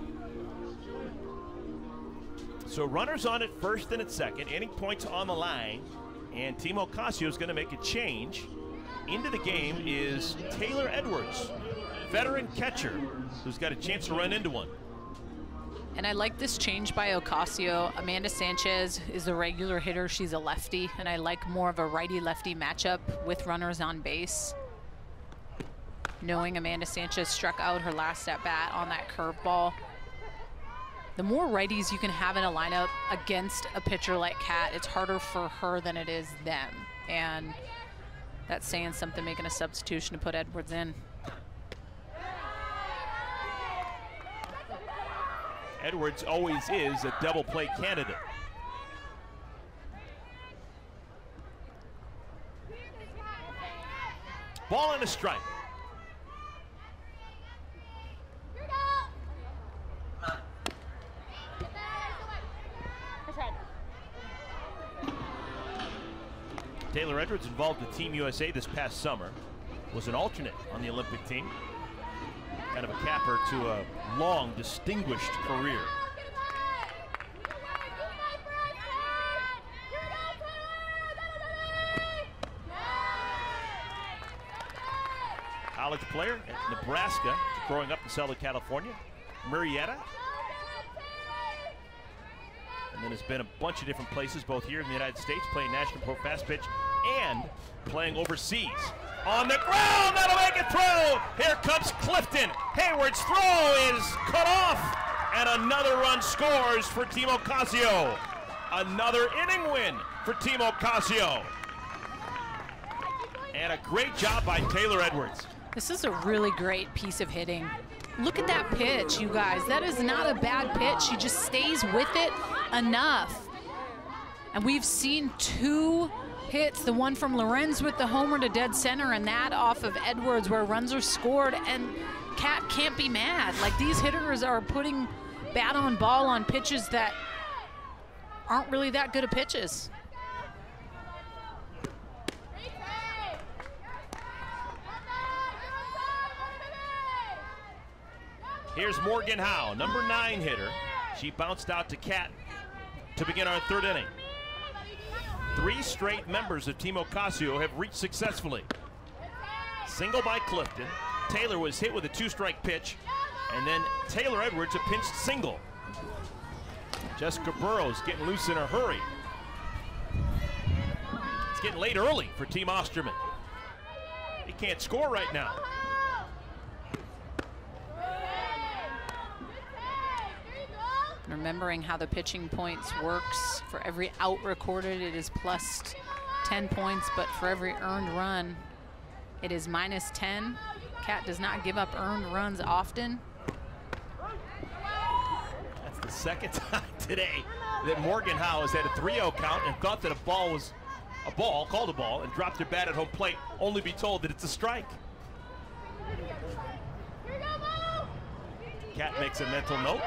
So runners on at first and at second, inning points on the line, and Team Ocasio is going to make a change. Into the game is Taylor Edwards, veteran catcher, who's got a chance to run into one. And I like this change by Ocasio. Amanda Sanchez is the regular hitter. She's a lefty, and I like more of a righty-lefty matchup with runners on base. Knowing Amanda Sanchez struck out her last at-bat on that curveball. The more righties you can have in a lineup against a pitcher like Kat, it's harder for her than it is them. And That's saying something, making a substitution to put Edwards in. Edwards always is a double play candidate. Ball and a strike. Taylor Edwards, involved with Team USA this past summer, was an alternate on the Olympic team. Kind of a capper to a long, distinguished career. College player at Nebraska, growing up in Southern California, Marietta. And then has been a bunch of different places, both here in the United States, playing National Pro Fast Pitch and playing overseas. On the ground, that'll make it through. Here comes Clifton. Hayward's throw is cut off, and another run scores for Team Ocasio. Another inning win for Team Ocasio. And a great job by Taylor Edwards. This is a really great piece of hitting. Look at that pitch, you guys. That is not a bad pitch. She just stays with it enough. And we've seen two hits, the one from Lorenz with the homer to dead center, and that off of Edwards where runs are scored, and Kat can't be mad. Like, these hitters are putting bat on ball on pitches that aren't really that good of pitches. Here's Morgan Howe, number 9 hitter. She bounced out to Kat to begin our 3rd inning. 3 straight members of Team Ocasio have reached successfully. Single by Clifton. Taylor was hit with a 2-strike pitch, and then Taylor Edwards a pinched single. Jessica Burrows getting loose in a hurry. It's getting late early for Team Osterman. He can't score right now. Remembering how the pitching points works, for every out recorded it is plus 10 points, but for every earned run it is minus 10. Kat does not give up earned runs often. That's the second time today that Morgan Howe has had a 3-0 count and thought that a ball was a ball, called a ball, and dropped her bat at home plate, only be told that it's a strike. Kat makes a mental note.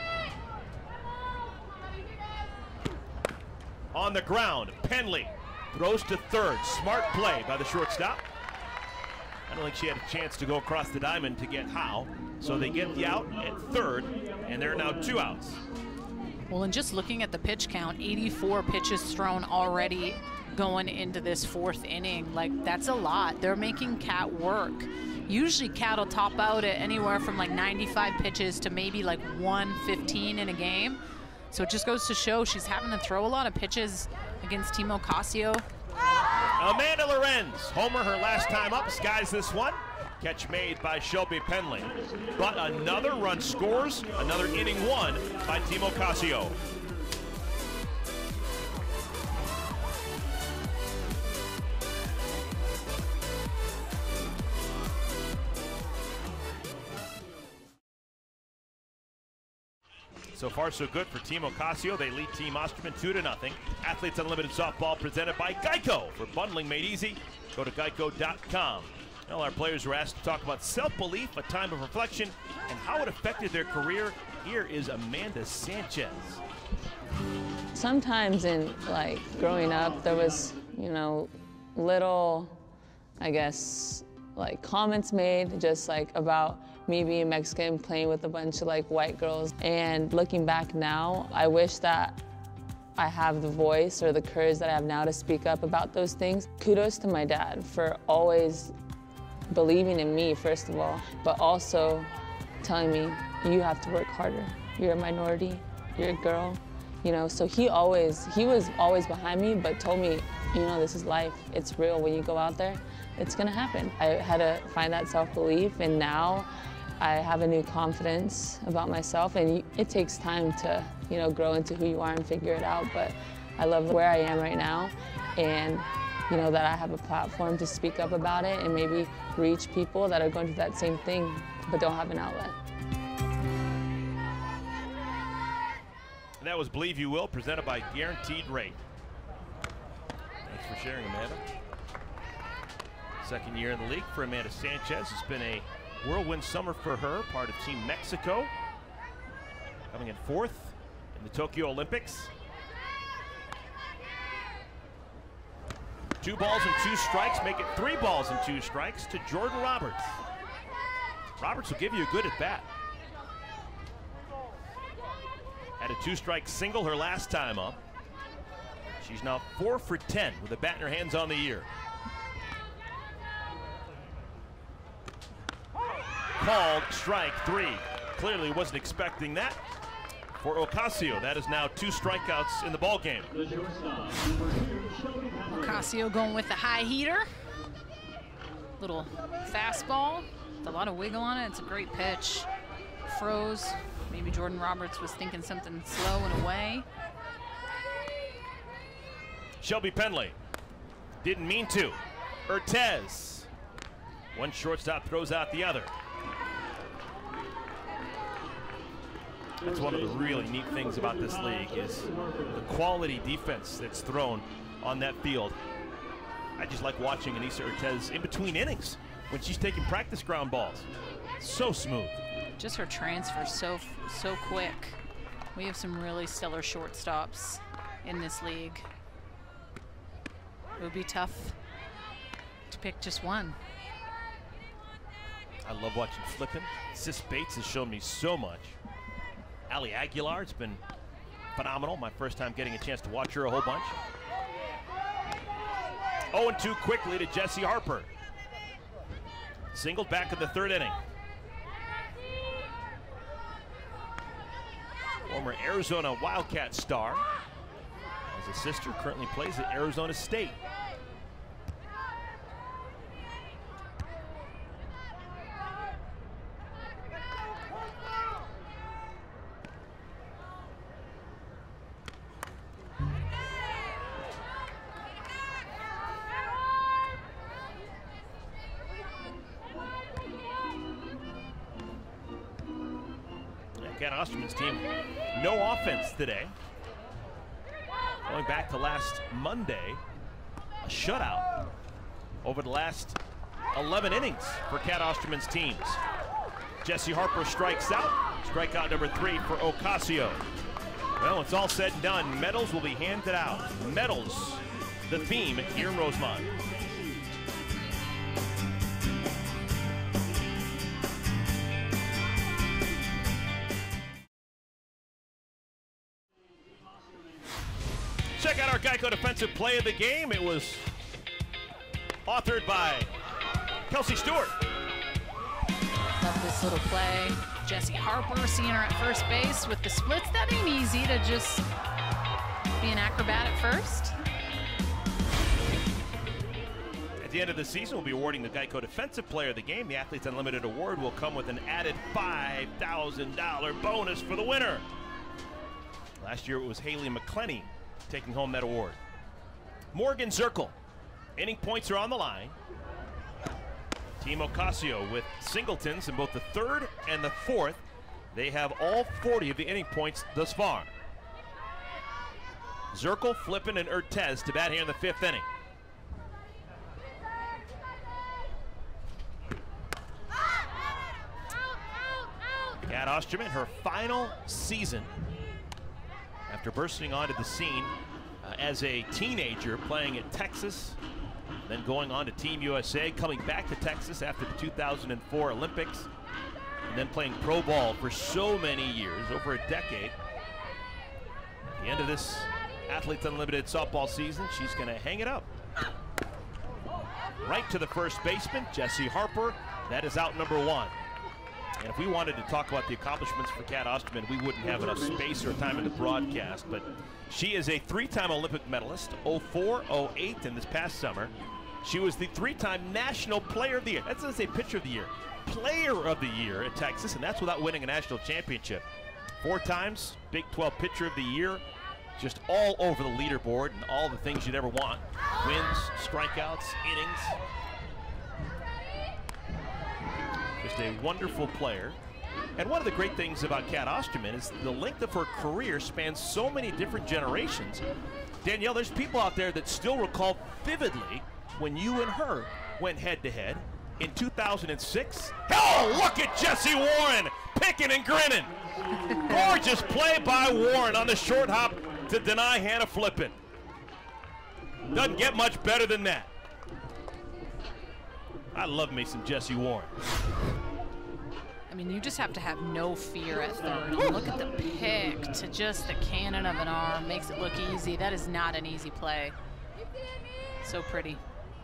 On the ground, Penley throws to 3rd. Smart play by the shortstop. I don't think she had a chance to go across the diamond to get Howe, so they get the out at 3rd, and there are now 2 outs. Well, and just looking at the pitch count, 84 pitches thrown already going into this 4th inning. Like, that's a lot. They're making Kat work. Usually Kat will top out at anywhere from like 95 pitches to maybe like 115 in a game. So it just goes to show she's having to throw a lot of pitches against Team Ocasio. Amanda Lorenz, homer her last time up, skies this one. Catch made by Shelby Penley. But another run scores, another inning won by Team Ocasio. So far, so good for Team Ocasio. They lead Team Osterman 2-0. Athletes Unlimited Softball presented by Geico. For bundling made easy, go to geico.com. Well, our players were asked to talk about self-belief, a time of reflection, and how it affected their career. Here is Amanda Sanchez. Sometimes in, like, growing up, there was, you know, little, I guess, like, comments made just, like, about me being Mexican, playing with a bunch of like white girls. And looking back now, I wish that I have the voice or the courage that I have now to speak up about those things. Kudos to my dad for always believing in me, first of all, but also telling me, you have to work harder. You're a minority, you're a girl, you know, so he was always behind me, but told me, you know, this is life, it's real. When you go out there, it's gonna happen. I had to find that self-belief, and now I have a new confidence about myself, and it takes time to, you know, grow into who you are and figure it out, but I love where I am right now, and you know, that I have a platform to speak up about it and maybe reach people that are going through that same thing but don't have an outlet. And that was Believe You Will, presented by Guaranteed Rate. Thanks for sharing, Amanda. Second year in the league for Amanda Sanchez. It's been a whirlwind summer for her, part of Team Mexico, coming in 4th in the Tokyo Olympics. 2 balls and 2 strikes make it 3 balls and 2 strikes to Jordan Roberts. Roberts will give you a good at bat. Had a 2-strike single her last time up. She's now 4 for 10 with a bat in her hands on the year. Called strike 3. Clearly wasn't expecting that. For Ocasio, that is now 2 strikeouts in the ball game. Ocasio going with the high heater. Little fastball with a lot of wiggle on it. It's a great pitch. Froze. Maybe Jordan Roberts was thinking something slow and away. Shelby Penley didn't mean to. Urtez. One shortstop throws out the other. That's one of the really neat things about this league is the quality defense that's thrown on that field. I just like watching Anissa Urtez in between innings when she's taking practice ground balls. So smooth. Just her transfer so quick. We have some really stellar shortstops in this league. It would be tough to pick just one. I love watching flipping. Sis Bates has shown me so much. Ali Aguilar, it's been phenomenal. My first time getting a chance to watch her a whole bunch. 0-2 quickly to Jesse Harper. Singled back in the 3rd inning. Former Arizona Wildcat star. As a sister, currently plays at Arizona State. Cat Osterman's team, no offense today. Going back to last Monday, a shutout over the last 11 innings for Cat Osterman's teams. Jesse Harper strikes out. Strikeout number 3 for Ocasio. Well, it's all said and done. Medals will be handed out. Medals, the theme here in Rosemont. Check out our Geico Defensive Play of the Game. It was authored by Kelsey Stewart. Love this little play. Jesse Harper seeing her at first base with the splits. That ain't easy to just be an acrobat at first. At the end of the season, we'll be awarding the Geico Defensive Player of the Game. The Athletes Unlimited Award will come with an added $5,000 bonus for the winner. Last year it was Haley McClenny taking home that award. Morgan Zirkle. Inning points are on the line. Team Ocasio with singletons in both the 3rd and the 4th. They have all 40 of the inning points thus far. Zirkle, Flippin, and Urtez to bat here in the 5th inning. Cat Osterman, her final season after bursting onto the scene as a teenager, playing at Texas, then going on to Team USA, coming back to Texas after the 2004 Olympics, and then playing pro ball for so many years, over a decade. At the end of this Athletes Unlimited softball season, she's going to hang it up. Right to the first baseman, Jesse Harper. That is out number 1. And if we wanted to talk about the accomplishments for Cat Osterman, we wouldn't have enough space or time in the broadcast. But she is a 3-time Olympic medalist, 04, 08, and this past summer. She was the 3-time National Player of the Year. That doesn't say Pitcher of the Year. Player of the Year at Texas, and that's without winning a national championship. 4 times Big 12 Pitcher of the Year, just all over the leaderboard and all the things you'd ever want. Wins, strikeouts, innings. Just a wonderful player. And one of the great things about Kat Osterman is the length of her career spans so many different generations. Danielle, there's people out there that still recall vividly when you and her went head-to-head in 2006. Oh, look at Jesse Warren picking and grinning. Gorgeous play by Warren on the short hop to deny Hannah Flippin. Doesn't get much better than that. I love me some Jesse Warren. I mean, you just have to have no fear at third. And look at the pick to just the cannon of an arm. Makes it look easy. That is not an easy play. So pretty.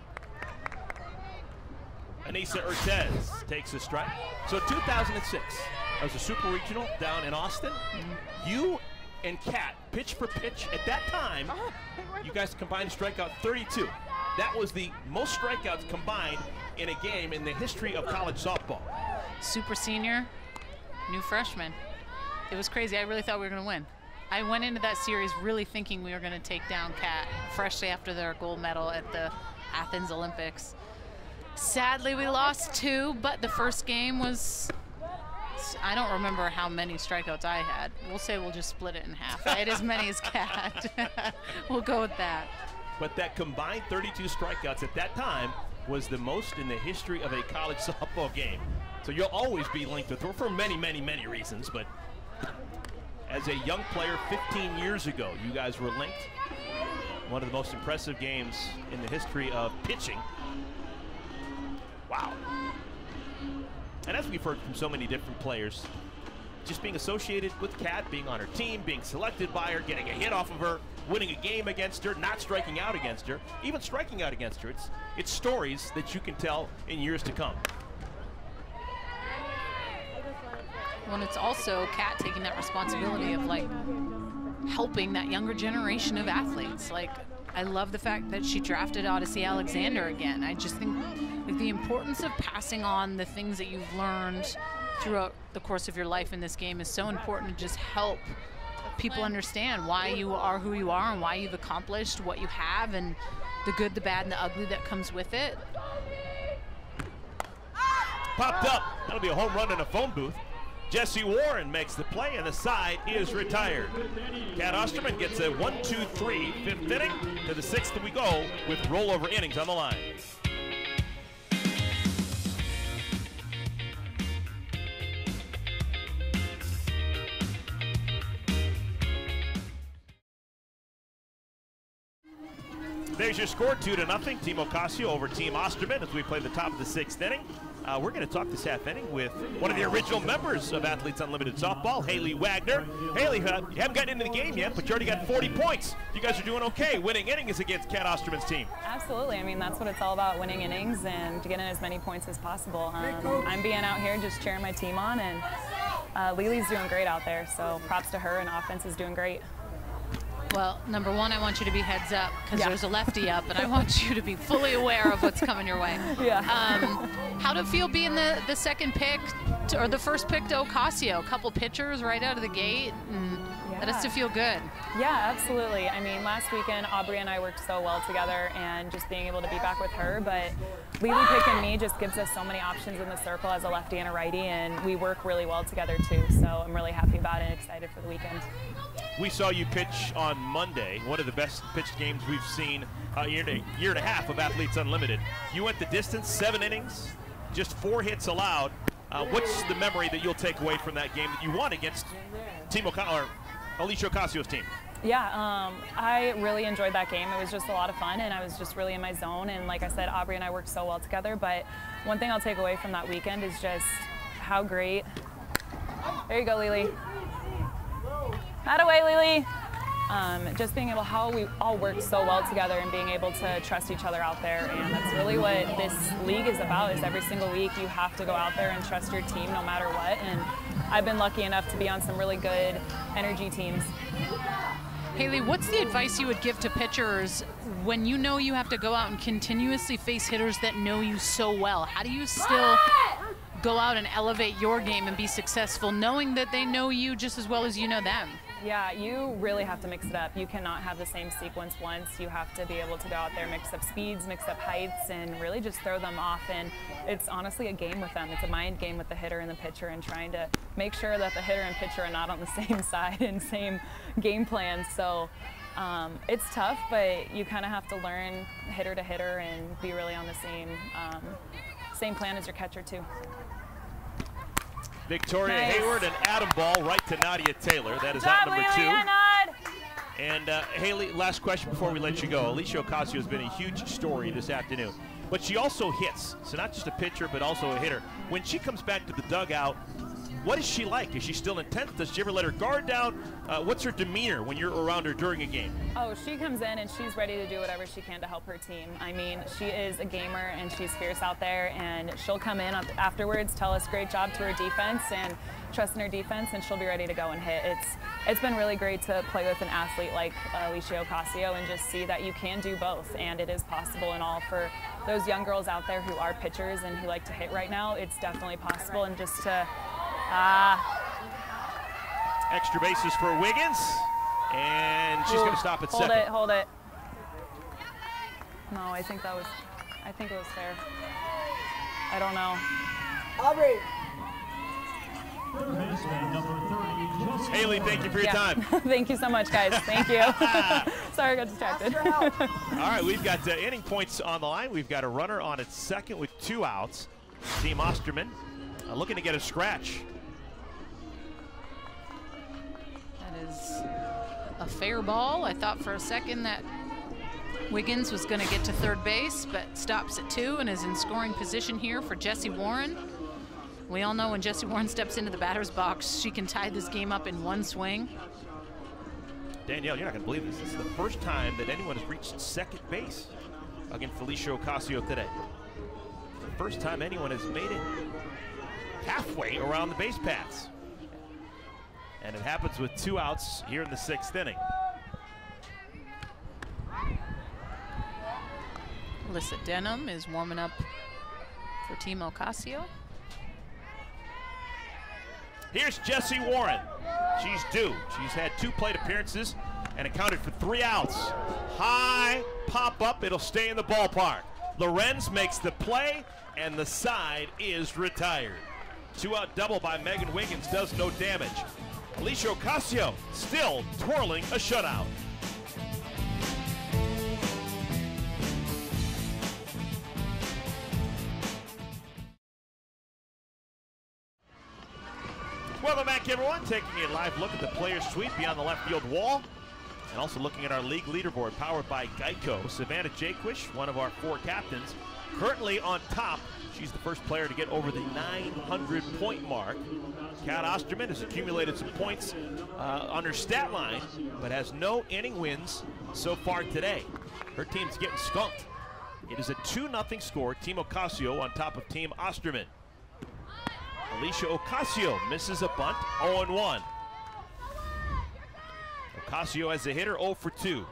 Anissa Ortez takes a strike. So 2006, that was a super regional down in Austin. You and Kat, pitch for pitch at that time, you guys combined to strike out 32. That was the most strikeouts combined in a game in the history of college softball. Super senior, new freshman. It was crazy. I really thought we were going to win. I went into that series really thinking we were going to take down Kat freshly after their gold medal at the Athens Olympics. Sadly, we lost 2, but the first game was, I don't remember how many strikeouts I had. We'll say we'll just split it in half. I had as many as Kat. We'll go with that. But that combined 32 strikeouts at that time was the most in the history of a college softball game. So you'll always be linked with her for many, many, many reasons. But as a young player 15 years ago, you guys were linked. One of the most impressive games in the history of pitching. Wow. And as we've heard from so many different players, just being associated with Kat, being on her team, being selected by her, getting a hit off of her, winning a game against her, not striking out against her, even striking out against her. It's stories that you can tell in years to come. When it's also Kat taking that responsibility of like helping that younger generation of athletes. Like, I love the fact that she drafted Odyssey Alexander again. I just think like the importance of passing on the things that you've learned throughout the course of your life in this game is so important to just help people understand why you are who you are and why you've accomplished what you have and the good, the bad, and the ugly that comes with it. Popped up. That'll be a home run in a phone booth. Jesse Warren makes the play, and the side is retired. Kat Osterman gets a 1-2-3 fifth inning. To the 6th we go with rollover innings on the line. There's your score, 2-0. Team Ocasio over Team Osterman as we play the top of the 6th inning. We're going to talk this half inning with one of the original members of Athletes Unlimited Softball, Haley Wagner. Haley, you haven't gotten into the game yet, but you already got 40 points. You guys are doing okay. Winning innings against Kat Osterman's team. Absolutely. I mean, that's what it's all about, winning innings and getting as many points as possible. I'm being out here just cheering my team on, and Lily's doing great out there, so props to her, and offense is doing great. Well, number one, I want you to be heads up because there's a lefty up, and I want you to be fully aware of what's coming your way. Yeah. How did it feel being the second pick or the first pick to Ocasio? A couple pitchers right out of the gate, and that has to feel good. Yeah, absolutely. I mean, last weekend, Aubrey and I worked so well together, and just being able to be back with her, but Lily picking me just gives us so many options in the circle as a lefty and a righty, and we work really well together too, so I'm really happy about it and excited for the weekend. We saw you pitch on Monday, one of the best pitched games we've seen a year and a half of Athletes Unlimited. You went the distance, 7 innings, just 4 hits allowed. What's the memory that you'll take away from that game that you won against Team Alicia Ocasio's team? Yeah, I really enjoyed that game. It was just a lot of fun, and I was just really in my zone. And like I said, Aubrey and I worked so well together. But one thing I'll take away from that weekend is just how great. There you go, Lily. That away, Lily. Just being able, how we all worked so well together and being able to trust each other out there. And that's really what this league is about, is every single week you have to go out there and trust your team no matter what. And I've been lucky enough to be on some really good energy teams. Haley, what's the advice you would give to pitchers when you know you have to go out and continuously face hitters that know you so well? How do you still go out and elevate your game and be successful knowing that they know you just as well as you know them? Yeah, you really have to mix it up. You cannot have the same sequence once. You have to be able to go out there, mix up speeds, mix up heights, and really just throw them off. And it's honestly a game with them. It's a mind game with the hitter and the pitcher, and trying to make sure that the hitter and pitcher are not on the same side and same game plan. So it's tough, but you kind of have to learn hitter to hitter and be really on the same plan as your catcher too. Victoria Nice. Hayward and Adam Ball right to Nadia Taylor. That is out number 2. And Haley, last question before we let you go. Alicia Ocasio has been a huge story this afternoon, but she also hits. So not just a pitcher, but also a hitter. When she comes back to the dugout, what is she like? Is she still intense? Does she ever let her guard down? What's her demeanor when you're around her during a game? Oh, she comes in and she's ready to do whatever she can to help her team. I mean, she is a gamer and she's fierce out there, and she'll come in afterwards, tell us great job to her defense and trust in her defense, and she'll be ready to go and hit. It's been really great to play with an athlete like Alicia Ocasio and just see that you can do both, and it is possible. And all for those young girls out there who are pitchers and who like to hit right now, it's definitely possible. And just to extra bases for Wiggins, and she's going to stop at second. Hold it. No, I think it was fair. I don't know. Aubrey. Haley, thank you for your time. Thank you so much, guys. Thank you. Sorry, I got distracted. All right, we've got inning points on the line. We've got a runner on at second with 2 outs. Team Osterman looking to get a scratch. That is a fair ball. I thought for a second that Wiggins was going to get to third base, but stops at 2 and is in scoring position here for Jessie Warren. We all know when Jessie Warren steps into the batter's box, she can tie this game up in one swing. Danielle, you're not going to believe this. This is the first time that anyone has reached second base against Alicia Ocasio today. The first time anyone has made it halfway around the base paths. And it happens with 2 outs here in the 6th inning. Alyssa Denham is warming up for Team Ocasio. Here's Jessie Warren. She's due. She's had 2 plate appearances and accounted for 3 outs. High pop up, it'll stay in the ballpark. Lorenz makes the play, and the side is retired. 2-out double by Megan Wiggins does no damage. Alicia Ocasio still twirling a shutout. Welcome back, everyone. Taking a live look at the players' suite beyond the left field wall, and also looking at our league leaderboard powered by Geico. Savannah Jaquish, one of our 4 captains, currently on top. She's the first player to get over the 900-point mark. Kat Osterman has accumulated some points on her stat line, but has no inning wins so far today. Her team's getting skunked. It is a 2-0 score. Team Ocasio on top of Team Osterman. Alicia Ocasio misses a bunt, 0-1. Ocasio as a hitter, 0 for 2.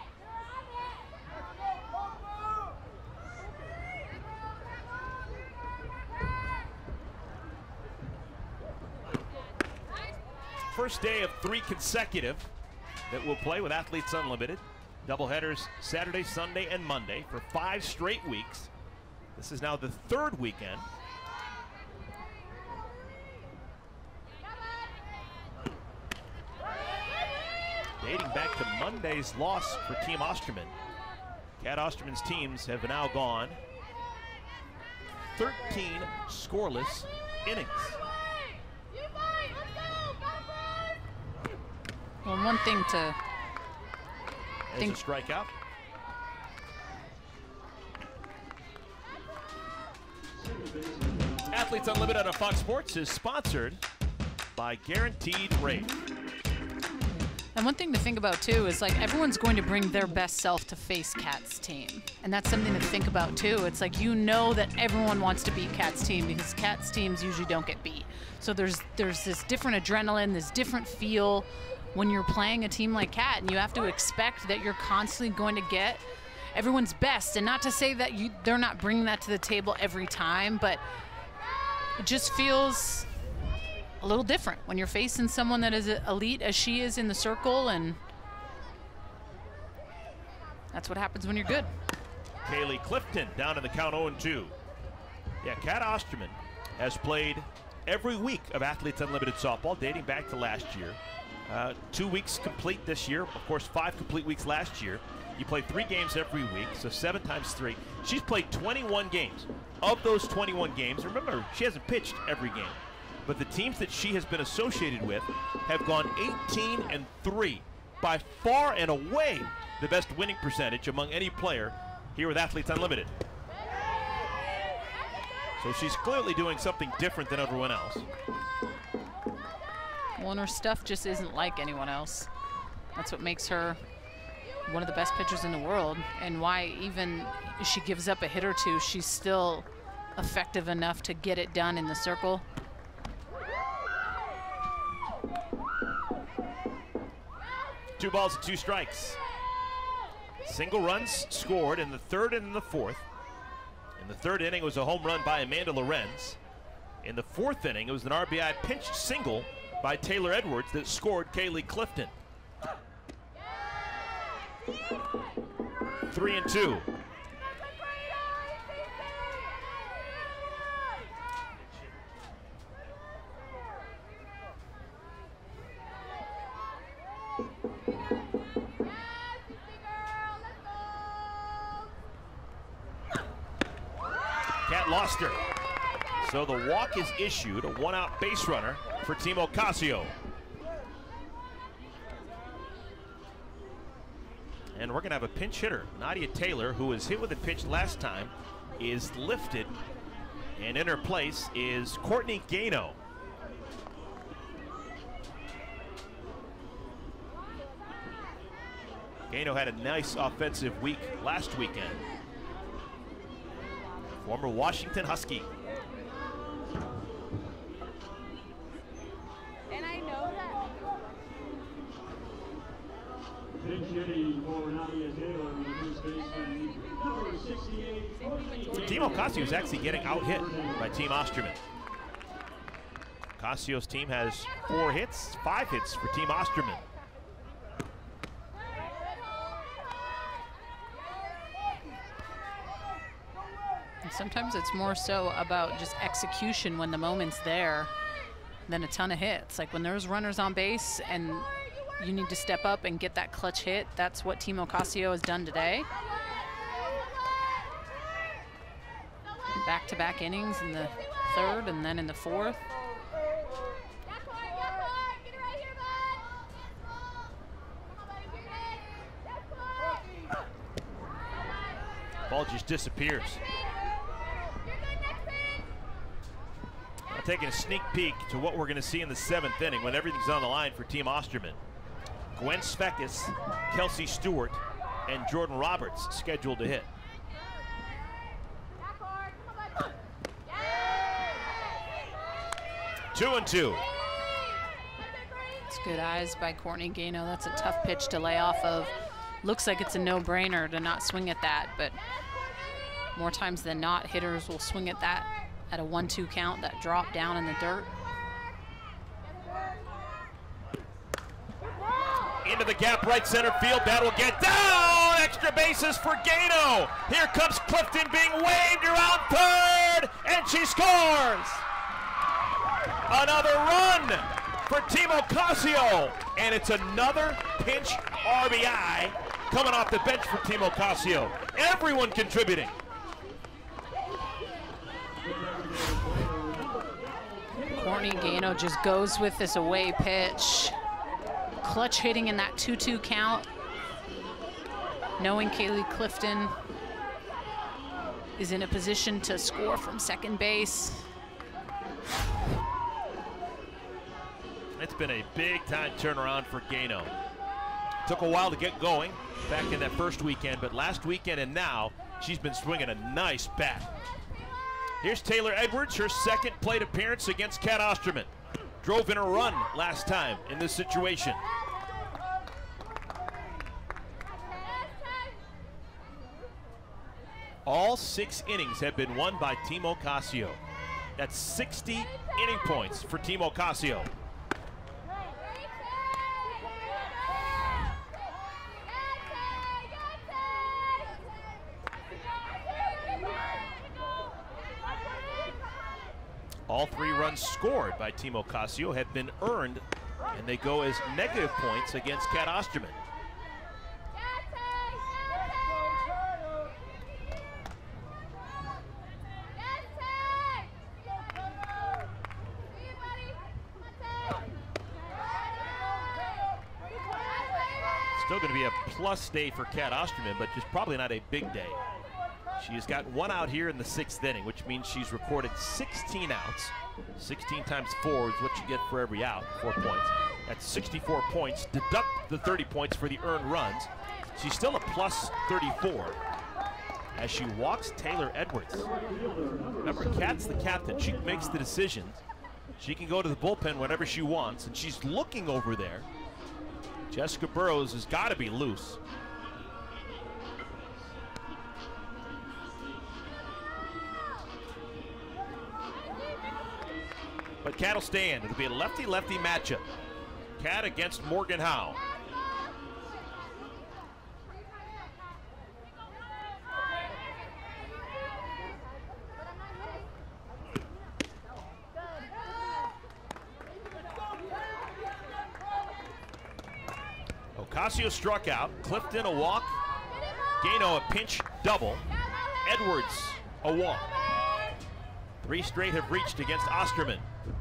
First day of 3 consecutive that we'll play with Athletes Unlimited. Doubleheaders Saturday, Sunday, and Monday for 5 straight weeks. This is now the 3rd weekend. Dating back to Monday's loss for Team Osterman. Kat Osterman's teams have now gone 13 scoreless innings. Well, one thing to There's a strikeout. Athletes Unlimited on Fox Sports is sponsored by Guaranteed Rate. And one thing to think about too is like everyone's going to bring their best self to face Kat's team. And that's something to think about too. It's like you know that everyone wants to beat Kat's team because Kat's teams usually don't get beat. So there's this different adrenaline, this different feel when you're playing a team like Kat, and you have to expect that you're constantly going to get everyone's best. And not to say that they're not bringing that to the table every time, but it just feels a little different when you're facing someone that is elite as she is in the circle, and that's what happens when you're good. Kaylee Clifton down in the count 0-2. Yeah, Kat Osterman has played every week of Athletes Unlimited softball dating back to last year. 2 weeks complete this year. Of course, 5 complete weeks last year. You play 3 games every week, so 7 times 3. She's played 21 games. Of those 21 games, remember, she hasn't pitched every game, but the teams that she has been associated with have gone 18-3. By far and away the best winning percentage among any player here with Athletes Unlimited. So she's clearly doing something different than everyone else. Well, and her stuff just isn't like anyone else. That's what makes her one of the best pitchers in the world, and why even if she gives up a hit or two, she's still effective enough to get it done in the circle. Two balls and 2 strikes. Single runs scored in the 3rd and in the 4th. In the 3rd inning, it was a home run by Amanda Lorenz. In the 4th inning, it was an RBI pinch single by Taylor Edwards that scored Kaylee Clifton. 3-2. Cat lost her. So the walk is issued, a 1-out base runner for Team Ocasio. And we're going to have a pinch hitter. Nadia Taylor, who was hit with a pitch last time, is lifted. And in her place is Courtney Gano. Gano had a nice offensive week last weekend. Former Washington Husky. And I know that. Pinch hitting for Nadia Taylor on the first baseman, number 68. Team Ocasio is actually getting out-hit by Team Osterman. Ocasio's team has 4 hits, 5 hits for Team Osterman. And sometimes it's more so about just execution when the moment's there than a ton of hits. Like when there's runners on base and you need to step up and get that clutch hit, that's what Team Ocasio has done today. Back-to-back innings in the 3rd and then in the 4th. Ball just disappears. Taking a sneak peek to what we're going to see in the 7th inning when everything's on the line for Team Osterman. Gwen Svekis, Kelsey Stewart, and Jordan Roberts scheduled to hit. Two and 2. It's good eyes by Courtney Gano. That's a tough pitch to lay off of. Looks like it's a no-brainer to not swing at that, but more times than not, hitters will swing at that at a 1-2 count, that drop down in the dirt. Into the gap, right center field. That will get down. Extra bases for Gano. Here comes Clifton being waved around 3rd, and she scores. Another run for Team Ocasio, and it's another pinch RBI coming off the bench for Team Ocasio. Everyone contributing. Courtney Gano just goes with this away pitch. Clutch hitting in that 2-2 count. Knowing Kaylee Clifton is in a position to score from second base. It's been a big-time turnaround for Gano. Took a while to get going back in that first weekend, but last weekend and now, she's been swinging a nice bat. Here's Taylor Edwards, her 2nd plate appearance against Kat Osterman. Drove in a run last time in this situation. All 6 innings have been won by Team Ocasio. That's 60 inning points for Team Ocasio. All 3 runs scored by Team Ocasio have been earned, and they go as negative points against Kat Osterman. Still going to be a plus day for Kat Osterman, but just probably not a big day. She has got 1 out here in the 6th inning, which means she's recorded 16 outs. 16 times 4 is what you get for every out, 4 points. That's 64 points. Deduct the 30 points for the earned runs. She's still a plus 34 as she walks Taylor Edwards. Remember, Kat's the captain. She makes the decisions. She can go to the bullpen whenever she wants, and she's looking over there. Jessica Burrows has got to be loose. But Kat will stay in. It'll be a lefty-lefty matchup. Kat against Morgan Howe. Ocasio struck out. Clifton a walk. Gano a pinch double. Edwards a walk. 3 straight have reached against Osterman.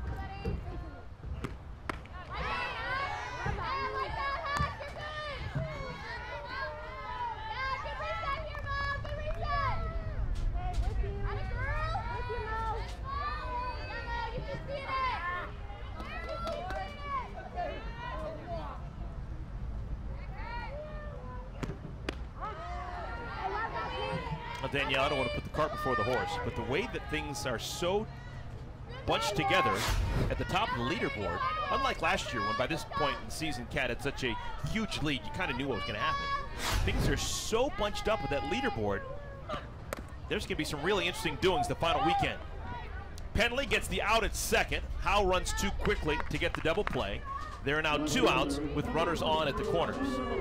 Well, Danielle, I don't want to put the cart before the horse, but the way that things are so bunched together at the top of the leaderboard, unlike last year when by this point in the season Kat had such a huge lead, you kind of knew what was going to happen. Things are so bunched up with that leaderboard, there's going to be some really interesting doings the final weekend. Penley gets the out at second. Howe runs too quickly to get the double play. There are now 2 outs with runners on at the corners.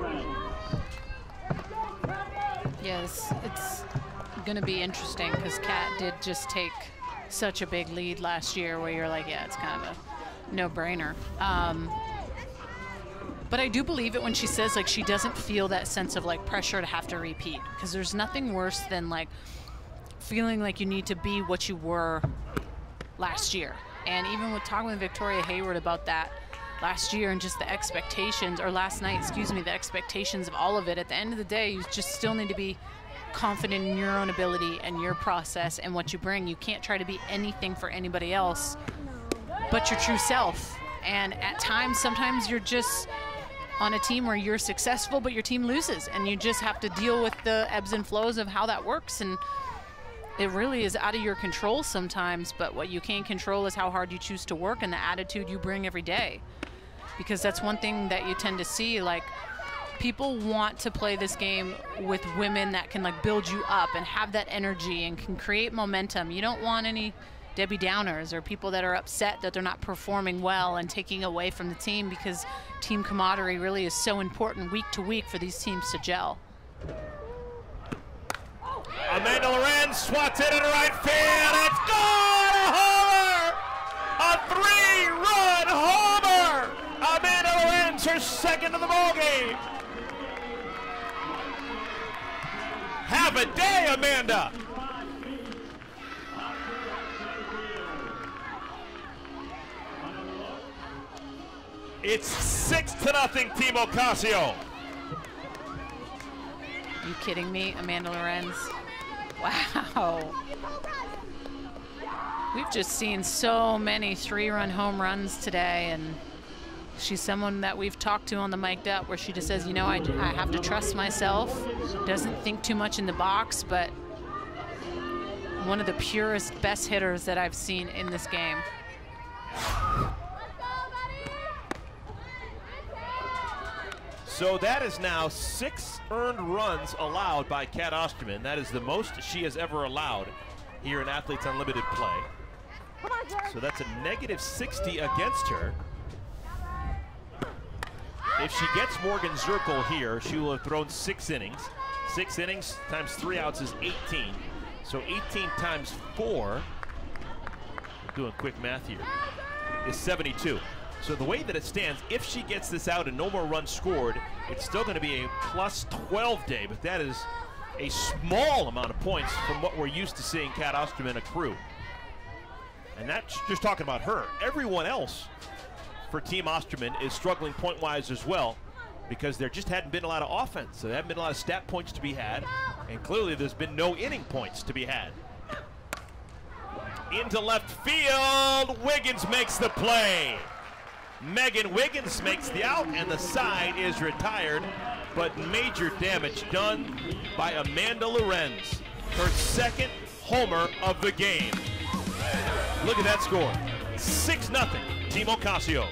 Yes, it's going to be interesting because Kat did just take such a big lead last year where you're like, yeah, it's kind of a no-brainer. But I do believe it when she says like she doesn't feel that sense of like pressure to have to repeat, because there's nothing worse than like feeling like you need to be what you were last year. And even with talking with Victoria Hayward about that last year and just the expectations, or last night, excuse me, the expectations of all of it, at the end of the day, you just still need to be confident in your own ability and your process and what you bring. You can't try to be anything for anybody else but your true self. And at times, sometimes you're just on a team where you're successful, but your team loses, and you just have to deal with the ebbs and flows of how that works. And it really is out of your control sometimes, but what you can control is how hard you choose to work and the attitude you bring every day. Because that's one thing that you tend to see, like, people want to play this game with women that can like build you up and have that energy and can create momentum. You don't want any Debbie Downers or people that are upset that they're not performing well and taking away from the team, because team camaraderie really is so important week to week for these teams to gel. Amanda Lorenz swats it into right field. It's gone! A homer! A 3-run homer! Amanda Lorenz, her second of the ball game. Have a day, Amanda. It's 6-0, Team Ocasio. You kidding me, Amanda Lorenz? Wow. We've just seen so many 3-run home runs today, and she's someone that we've talked to on the mic'd up where she just says, you know, I have to trust myself, doesn't think too much in the box, but one of the purest, best hitters that I've seen in this game. So that is now 6 earned runs allowed by Kat Osterman. That is the most she has ever allowed here in Athletes Unlimited play. So that's a -60 against her. If she gets Morgan Zirkle here, she will have thrown 6 innings. 6 innings times 3 outs is 18. So 18 times 4, doing quick math here, is 72. So the way that it stands, if she gets this out and no more runs scored, it's still going to be a +12 day, but that is a small amount of points from what we're used to seeing Kat Osterman accrue. And that's just talking about her. Everyone else for Team Osterman is struggling point-wise as well, because there just hadn't been a lot of offense. So there haven't been a lot of stat points to be had, and clearly there's been no inning points to be had. Into left field, Wiggins makes the play. Megan Wiggins makes the out, and the side is retired, but major damage done by Amanda Lorenz, her 2nd homer of the game. Look at that score, 6-0, Team Ocasio.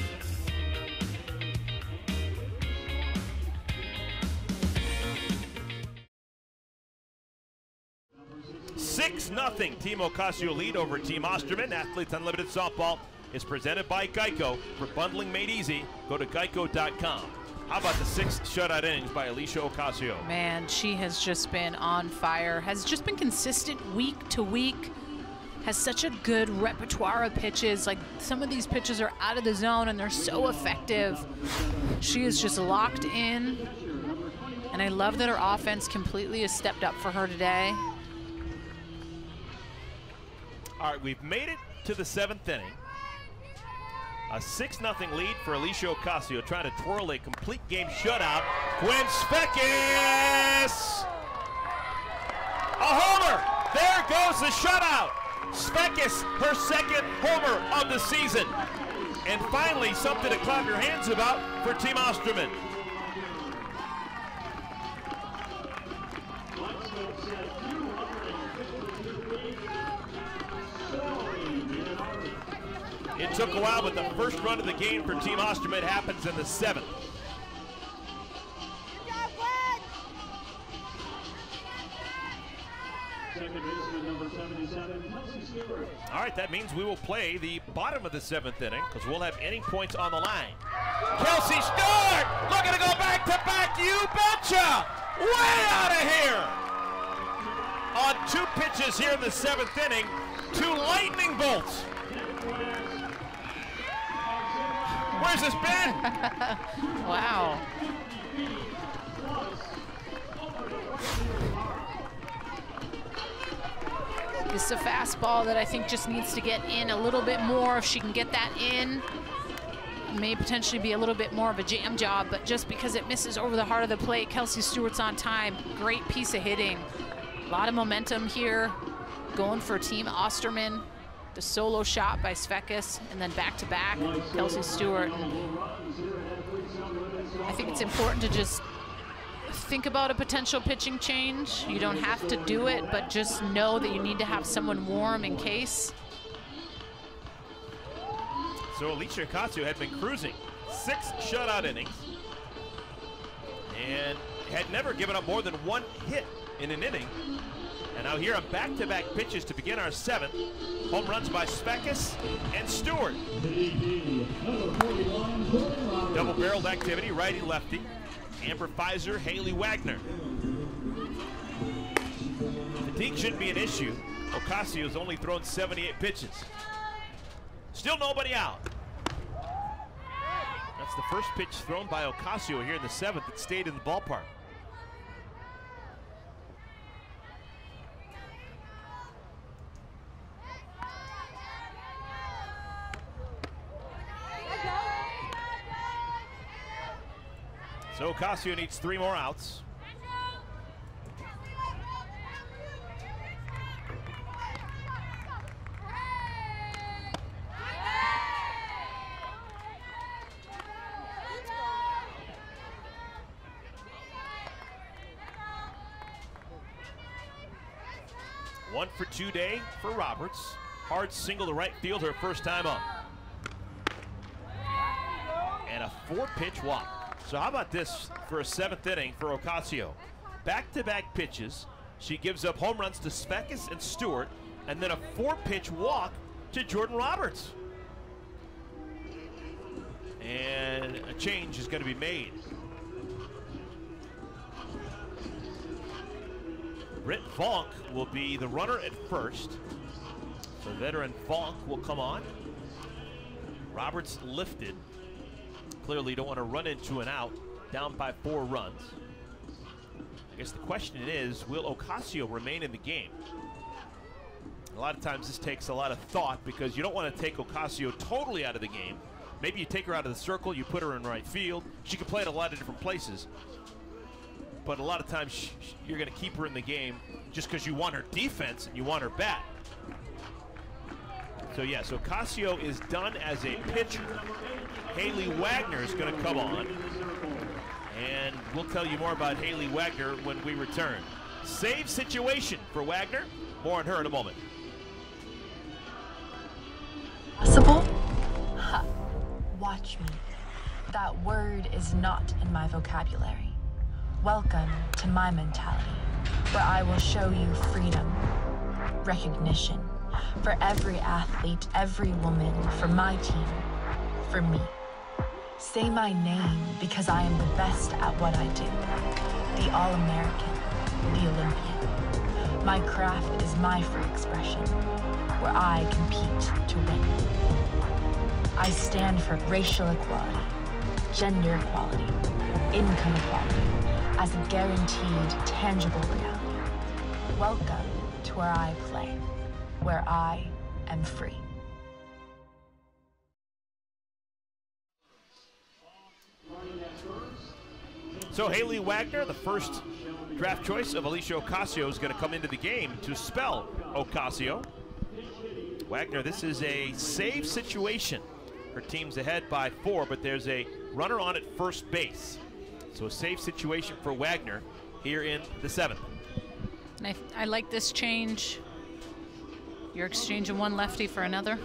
6-0 Team Ocasio lead over Team Osterman. Athletes Unlimited Softball is presented by Geico. For bundling made easy, go to geico.com. How about the 6 shutout innings by Alicia Ocasio? Man, she has just been on fire, has just been consistent week to week, has such a good repertoire of pitches. Like, some of these pitches are out of the zone and they're so effective. She is just locked in, and I love that her offense completely has stepped up for her today. All right, we've made it to the 7th inning. A 6-0 lead for Alicia Ocasio, trying to twirl a complete game shutout. Gwen Svekis! A homer! There goes the shutout! Svekis, her 2nd homer of the season. And finally, something to clap your hands about for Team Osterman. It took a while, but the first run of the game for Team Osterman happens in the 7th. All right, that means we will play the bottom of the 7th inning, because we'll have inning points on the line. Kelsey Stewart looking to go back-to-back, you betcha! Way out of here! On 2 pitches here in the 7th inning, 2 lightning bolts. Where's this been? Wow. This is a fastball that I think just needs to get in a little bit more. If she can get that in, it may potentially be a little bit more of a jam job, but just because it misses over the heart of the plate, Kelsey Stewart's on time. Great piece of hitting. A lot of momentum here, going for Team Osterman. The solo shot by Svekis, and then back-to-back, Kelsey Stewart. I think it's important to just think about a potential pitching change. You don't have to do it, but just know that you need to have someone warm in case. So Alicia Ocasio had been cruising 6 shutout innings and had never given up more than 1 hit in an inning. And now here on back-to-back pitches to begin our 7th. Home runs by Svekis and Stewart. Double-barreled activity, righty-lefty. Amber Pfizer, Haley Wagner. Fatigue shouldn't be an issue. Ocasio's only thrown 78 pitches. Still nobody out. That's the first pitch thrown by Ocasio here in the 7th that stayed in the ballpark. So Ocasio needs 3 more outs. One for 2 day for Roberts. Hard single to right field, her first time up. And a 4-pitch walk. So how about this for a 7th inning for Ocasio? Back-to-back pitches. She gives up home runs to Svekis and Stewart, and then a 4-pitch walk to Jordan Roberts. And a change is going to be made. Britt Vonk will be the runner at first. So veteran Vonk will come on. Roberts lifted. Clearly you don't want to run into an out, down by 4 runs. I guess the question is, will Ocasio remain in the game? A lot of times this takes a lot of thought because you don't want to take Ocasio totally out of the game. Maybe you take her out of the circle, you put her in right field. She can play at a lot of different places. But a lot of times you're going to keep her in the game just because you want her defense and you want her bat. So yes, Ocasio is done as a pitcher. Haley Wagner is going to come on. And we'll tell you more about Haley Wagner when we return. Save situation for Wagner. More on her in a moment. Possible? Ha. Watch me. That word is not in my vocabulary. Welcome to my mentality, where I will show you freedom, recognition, for every athlete, every woman, for my team, for me. Say my name because I am the best at what I do. The All-American, the Olympian. My craft is my free expression, where I compete to win. I stand for racial equality, gender equality, income equality, as a guaranteed, tangible reality. Welcome to where I play, where I am free. So Haley Wagner, the first draft choice of Alicia Ocasio, is going to come into the game to spell Ocasio. Wagner, this is a save situation. Her team's ahead by 4, but there's a runner on at first base. So a save situation for Wagner here in the 7th. And I like this change. You're exchanging one lefty for another.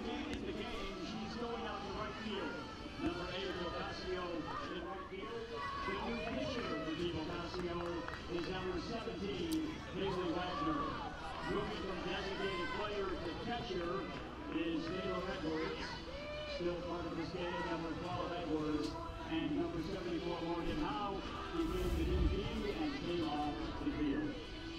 Still part of this game, number 12, Edwards, and number 74, Morgan Howe. He gave the new team and came off the field.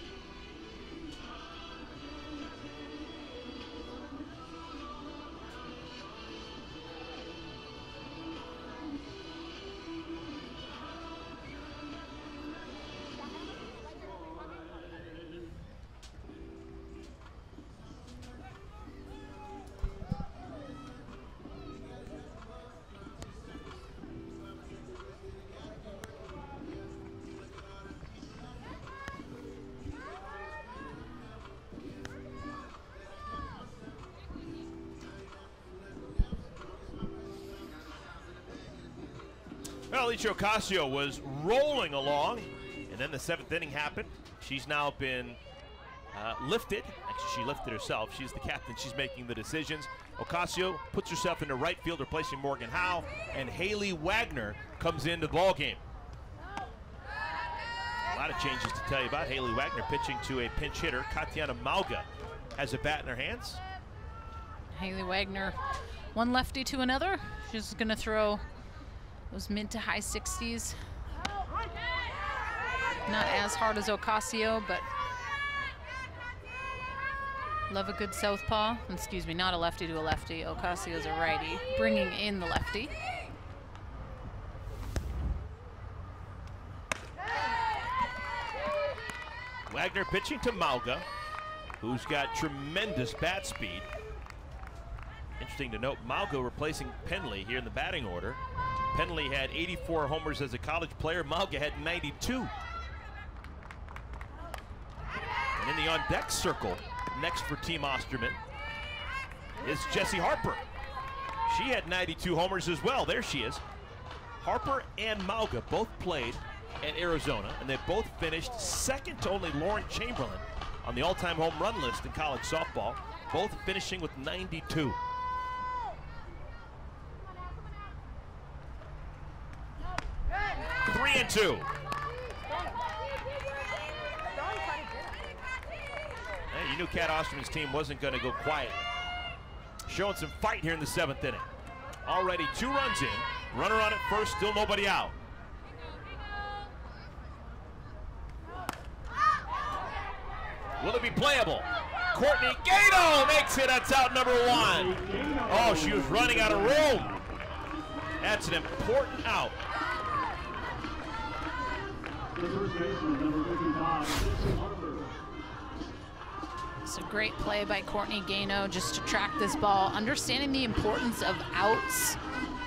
Well, Alicia Ocasio was rolling along, and then the 7th inning happened. She's now been lifted. Actually, she lifted herself. She's the captain. She's making the decisions. Ocasio puts herself into right field, replacing Morgan Howe, and Haley Wagner comes into the ball game. A lot of changes to tell you about. Haley Wagner pitching to a pinch hitter. Katiana Mauga has a bat in her hands. Haley Wagner, one lefty to another. She's going to throw those mid to high 60s. Not as hard as Ocasio, but love a good southpaw. Excuse me, not a lefty to a lefty. Ocasio's a righty, bringing in the lefty. Wagner pitching to Mauga, who's got tremendous bat speed. Interesting to note, Mauga replacing Penley here in the batting order. Penley had 84 homers as a college player. Mauga had 92. And in the on-deck circle, next for Team Osterman, is Jessie Harper. She had 92 homers as well. There she is. Harper and Mauga both played at Arizona, and they both finished second to only Lauren Chamberlain on the all-time home run list in college softball, both finishing with 92. Three and two. Hey, you knew Cat Osterman's team wasn't going to go quiet. showing some fight here in the 7th inning. Already 2 runs in, runner on at first, still nobody out. Will it be playable? Courtney Gato makes it, that's out number 1. Oh, she was running out of room. That's an important out. It's a great play by Courtney Gaino just to track this ball, understanding the importance of outs.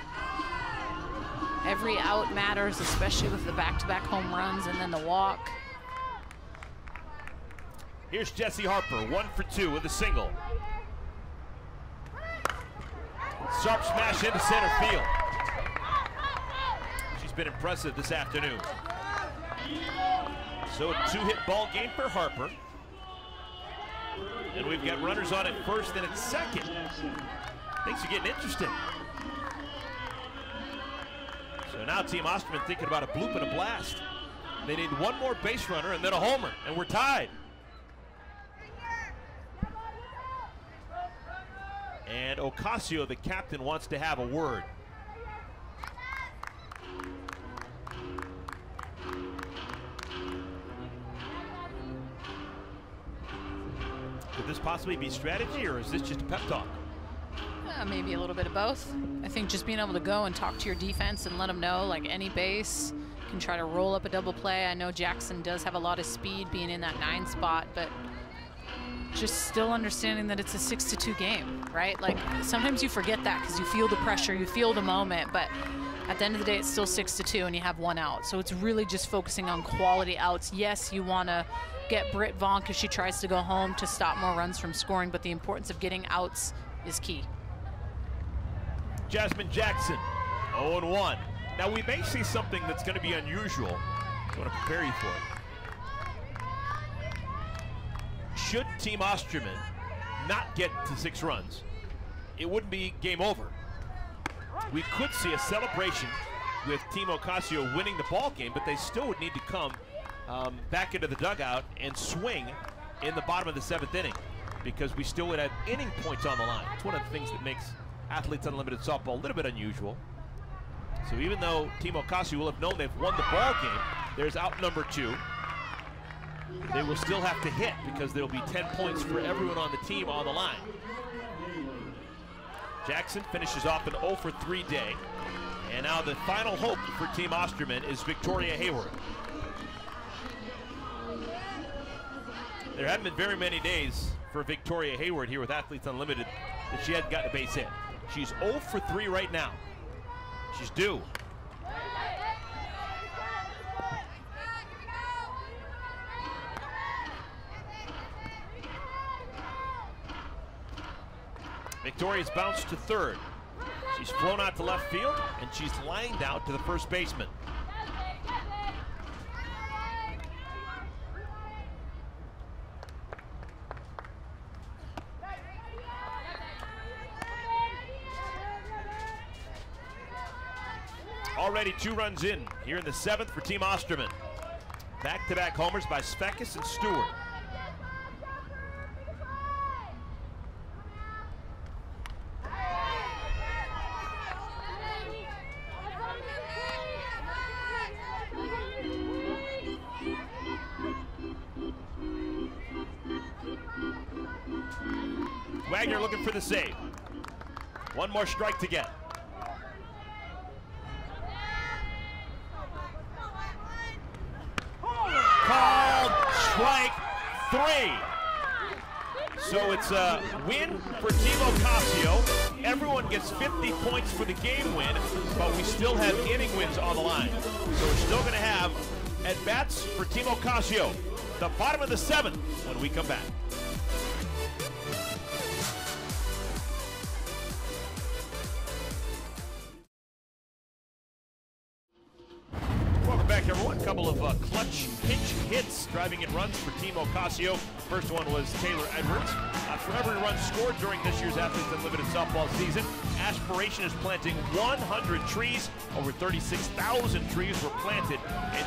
Every out matters, especially with the back-to-back home runs and then the walk. Here's Jessie Harper, 1 for 2 with a single. Sharp smash into center field. She's been impressive this afternoon. So a 2-hit ball game for Harper. And we've got runners on at first and at second. Things are getting interesting. So now Team Osterman thinking about a bloop and a blast. They need 1 more base runner and then a homer, and we're tied. And Ocasio, the captain, wants to have a word. Could this possibly be strategy, or is this just a pep talk? Maybe a little bit of both. I think just being able to go and talk to your defense and let them know, like, any base can try to roll up a double play. I know Jackson does have a lot of speed being in that 9 spot, but just still understanding that it's a 6-2 game, right? Like, sometimes you forget that because you feel the pressure, you feel the moment, but at the end of the day, it's still 6-2 and you have 1 out. So it's really just focusing on quality outs. Yes, you want to get Britt Vonk if she tries to go home to stop more runs from scoring, but the importance of getting outs is key. Jasmine Jackson, 0-1. Now we may see something that's going to be unusual. I want to prepare you for it. Should Team Osterman not get to 6 runs, it wouldn't be game over. We could see a celebration with Team Ocasio winning the ball game, but they still would need to come back into the dugout and swing in the bottom of the 7th inning, because we still would have inning points on the line. It's one of the things that makes Athletes Unlimited softball a little bit unusual. So even though Team Ocasio will have known they've won the ball game, there's out number 2. They will still have to hit because there will be 10 points for everyone on the team on the line. Jackson finishes off an 0 for 3 day. And now the final hope for Team Osterman is Victoria Hayward. There haven't been very many days for Victoria Hayward here with Athletes Unlimited that she hadn't gotten a base hit. She's 0 for 3 right now. She's due. Victoria's bounced to third. She's flown out to left field, and she's lined out to the first baseman. Already 2 runs in here in the 7th for Team Osterman. Back-to-back homers by Spekas and Stewart. Wagner looking for the save. 1 more strike to get. Called strike 3. So it's a win for Team Ocasio. Everyone gets 50 points for the game win, but we still have inning wins on the line. So we're still going to have at-bats for Team Ocasio. The bottom of the 7th when we come back. Welcome back, everyone. A couple of clutch pinch hits driving in runs for Team Ocasio. First one was Taylor Edwards. For every run scored during this year's Athletes Unlimited softball season, Aspiration is planting 100 trees. Over 36,000 trees were planted in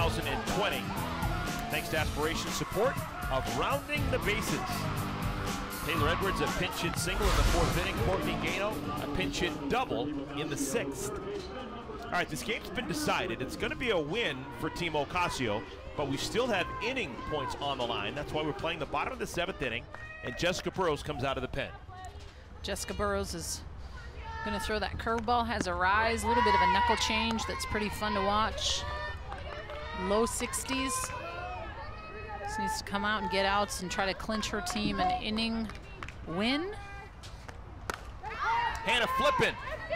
2020. Thanks to Aspiration's support of rounding the bases. Taylor Edwards a pinch hit single in the 4th inning. Courtney Gano a pinch hit double in the 6th. All right, this game's been decided. It's going to be a win for Team Ocasio, but we still have inning points on the line. That's why we're playing the bottom of the 7th inning, and Jessica Burrows comes out of the pen. Jessica Burrows is going to throw that curveball, has a rise, a little bit of a knuckle change that's pretty fun to watch. Low 60s. Just needs to come out and get outs and try to clinch her team an inning win. Hannah flipping.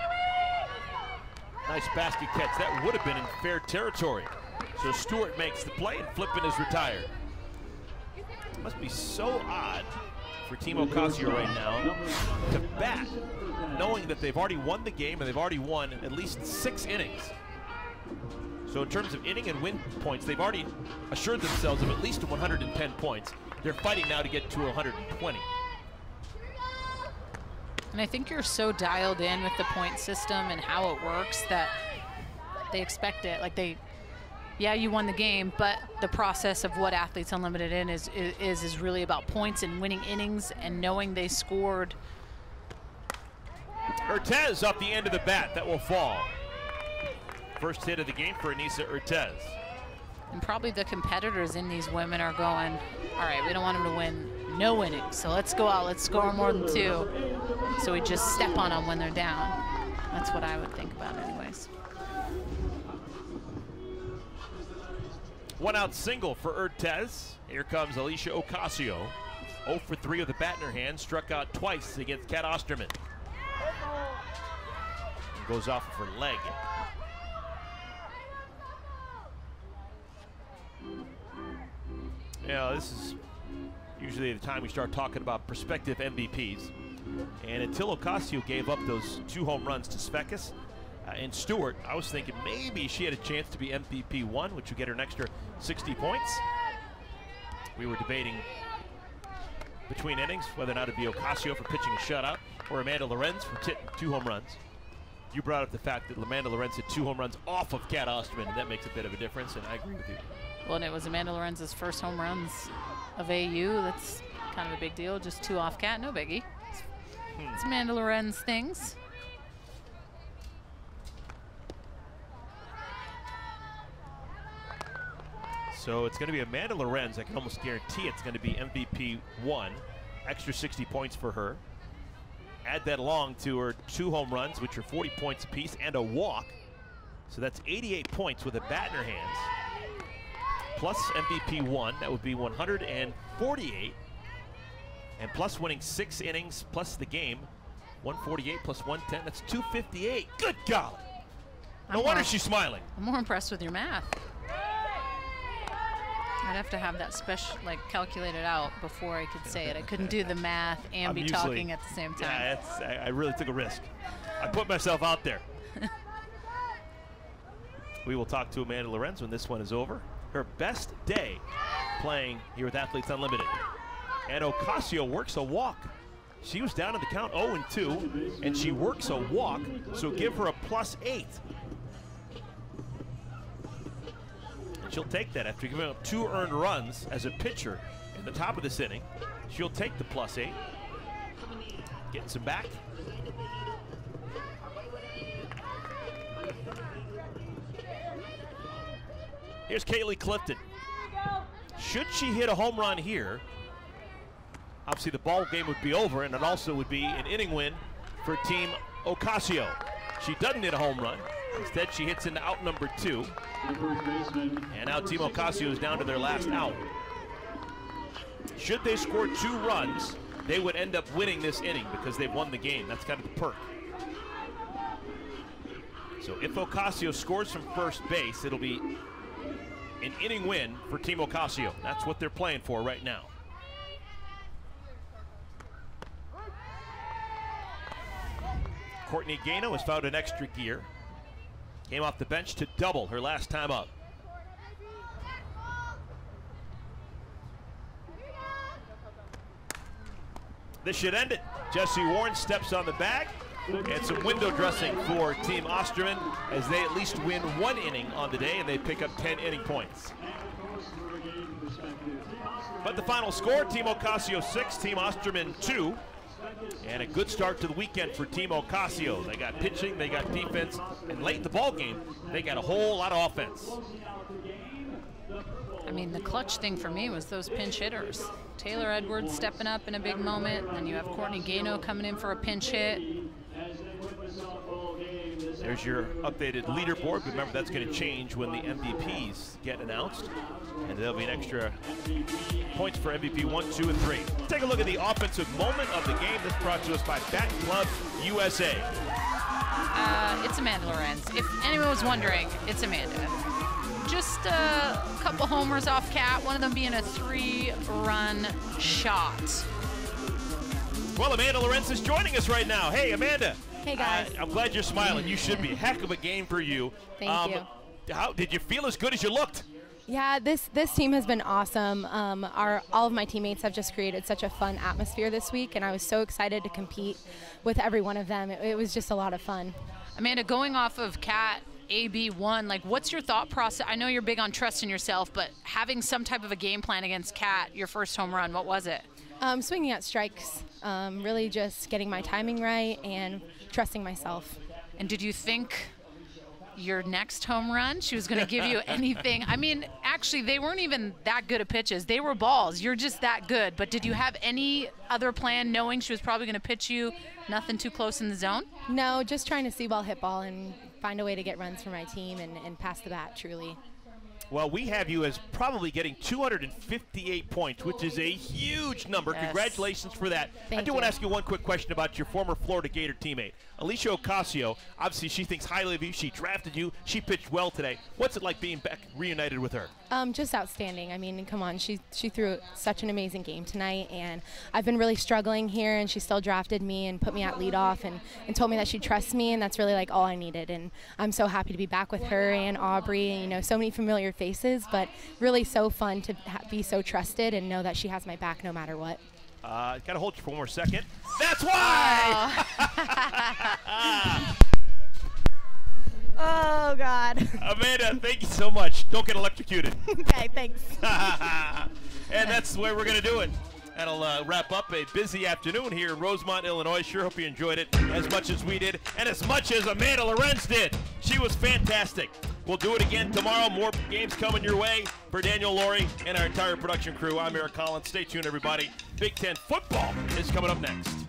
Nice basket catch. That would have been in fair territory. So Stewart makes the play and Flippin is retired. It must be so odd for Team Ocasio right now to bat, knowing that they've already won the game and they've already won at least 6 innings. So in terms of inning and win points, they've already assured themselves of at least 110 points. They're fighting now to get to 120. And I think you're so dialed in with the point system and how it works that they expect it. Like yeah, you won the game, but the process of what Athletes Unlimited is really about points and winning innings and knowing they scored. Urtez off the end of the bat, that will fall. First hit of the game for Anissa Urtez. And probably the competitors in these women are going, all right, we don't want them to win no innings, so let's go out, let's score more than 2. So we just step on them when they're down. That's what I would think about anyways. 1 out single for Urtez. Here comes Alicia Ocasio. 0 for 3 with the bat in her hand, struck out twice against Kat Osterman. Goes off of her leg. Yeah, this is usually the time we start talking about prospective MVPs. And until Ocasio gave up those 2 home runs to Svekis and Stewart, I was thinking maybe she had a chance to be MVP 1, which would get her an extra 60 points. We were debating between innings whether or not it'd be Ocasio for pitching a shutout or Amanda Lorenz for hitting 2 home runs. You brought up the fact that Amanda Lorenz hit 2 home runs off of Kat Osterman, and that makes a bit of a difference, and I agree with you. Well, and it was Amanda Lorenz's first home runs of AU. That's kind of a big deal. Just 2 off Kat, no biggie. It's Amanda Lorenz things. So it's going to be Amanda Lorenz. I can almost guarantee it's going to be MVP 1. Extra 60 points for her. Add that along to her 2 home runs, which are 40 points apiece, and a walk. So that's 88 points with a bat in her hands. Plus MVP 1, that would be 148. And plus winning 6 innings, plus the game, 148 plus 110, that's 258. Good golly. No wonder she's smiling. I'm more impressed with your math. I'd have to have that special, like, calculated out before I could say it. I couldn't do the math and be talking at the same time. Yeah, I really took a risk. I put myself out there. We will talk to Amanda Lorenz when this one is over. Her best day playing here with Athletes Unlimited. And Ocasio works a walk. She was down in the count 0-2, and she works a walk, so give her a +8. And she'll take that after giving up 2 earned runs as a pitcher in the top of this inning. She'll take the +8. Getting some back. Here's Kaylee Clifton. Should she hit a home run here, obviously the ball game would be over, and it also would be an inning win for Team Ocasio. She doesn't hit a home run. Instead, she hits into out number 2. And now Team Ocasio is down to their last out. Should they score 2 runs, they would end up winning this inning because they've won the game. That's kind of the perk. So if Ocasio scores from first base, it'll be an inning win for Team Ocasio. That's what they're playing for right now. Courtney Gano has found an extra gear. Came off the bench to double her last time up. This should end it. Jessie Warren steps on the bag. And some window dressing for Team Osterman as they at least win 1 inning on the day and they pick up 10 inning points. But the final score, Team Ocasio 6, Team Osterman 2. And a good start to the weekend for Team Ocasio. They got pitching, they got defense, and late in the ball game, they got a whole lot of offense. I mean, the clutch thing for me was those pinch hitters. Taylor Edwards stepping up in a big moment, and then you have Courtney Gano coming in for a pinch hit. There's your updated leaderboard. Remember, that's going to change when the MVPs get announced. And there'll be an extra points for MVP 1, 2, and 3. Take a look at the offensive moment of the game. This brought to us by Bat Club USA. It's Amanda Lorenz. If anyone was wondering, it's Amanda. Just a couple homers off Cat, one of them being a 3-run shot. Well, Amanda Lorenz is joining us right now. Hey, Amanda. Hey, guys. I'm glad you're smiling. You should be. Heck of a game for you. Thank you. How did you feel? As good as you looked? Yeah, this team has been awesome. All of my teammates have just created such a fun atmosphere this week, and I was so excited to compete with every one of them. It was just a lot of fun. Amanda, going off of Cat AB1, like, what's your thought process? I know you're big on trusting yourself, but having some type of a game plan against Cat, your first home run, what was it? Swinging at strikes, really just getting my timing right and trusting myself. And did you think your next home run, she was going to give you anything? I mean, actually, they weren't even that good at pitches. They were balls. You're just that good. But did you have any other plan, knowing she was probably going to pitch you nothing too close in the zone? No, just trying to see ball, hit ball, and find a way to get runs for my team and pass the bat, truly. Well, we have you as probably getting 258 points, which is a huge number. Yes. Congratulations for that. Thank I do you. want to ask you one quick question about your former Florida Gator teammate. Alicia Ocasio, obviously she thinks highly of you. She drafted you. She pitched well today. What's it like being back reunited with her? Just outstanding. I mean, come on, she threw such an amazing game tonight, and I've been really struggling here, and she still drafted me and put me at leadoff and told me that she trusts me, and that's really like all I needed. And I'm so happy to be back with her and Aubrey, and, you know, so many familiar faces, but really so fun to be so trusted and know that she has my back no matter what. Got to hold you for one more second. That's why! Oh, God. Amanda, thank you so much. Don't get electrocuted. Okay, thanks. And that's the way we're going to do it. That'll wrap up a busy afternoon here in Rosemont, Illinois. Sure hope you enjoyed it as much as we did and as much as Amanda Lorenz did. She was fantastic. We'll do it again tomorrow. More games coming your way. For Daniel Laurie and our entire production crew, I'm Eric Collins. Stay tuned, everybody. Big Ten football is coming up next.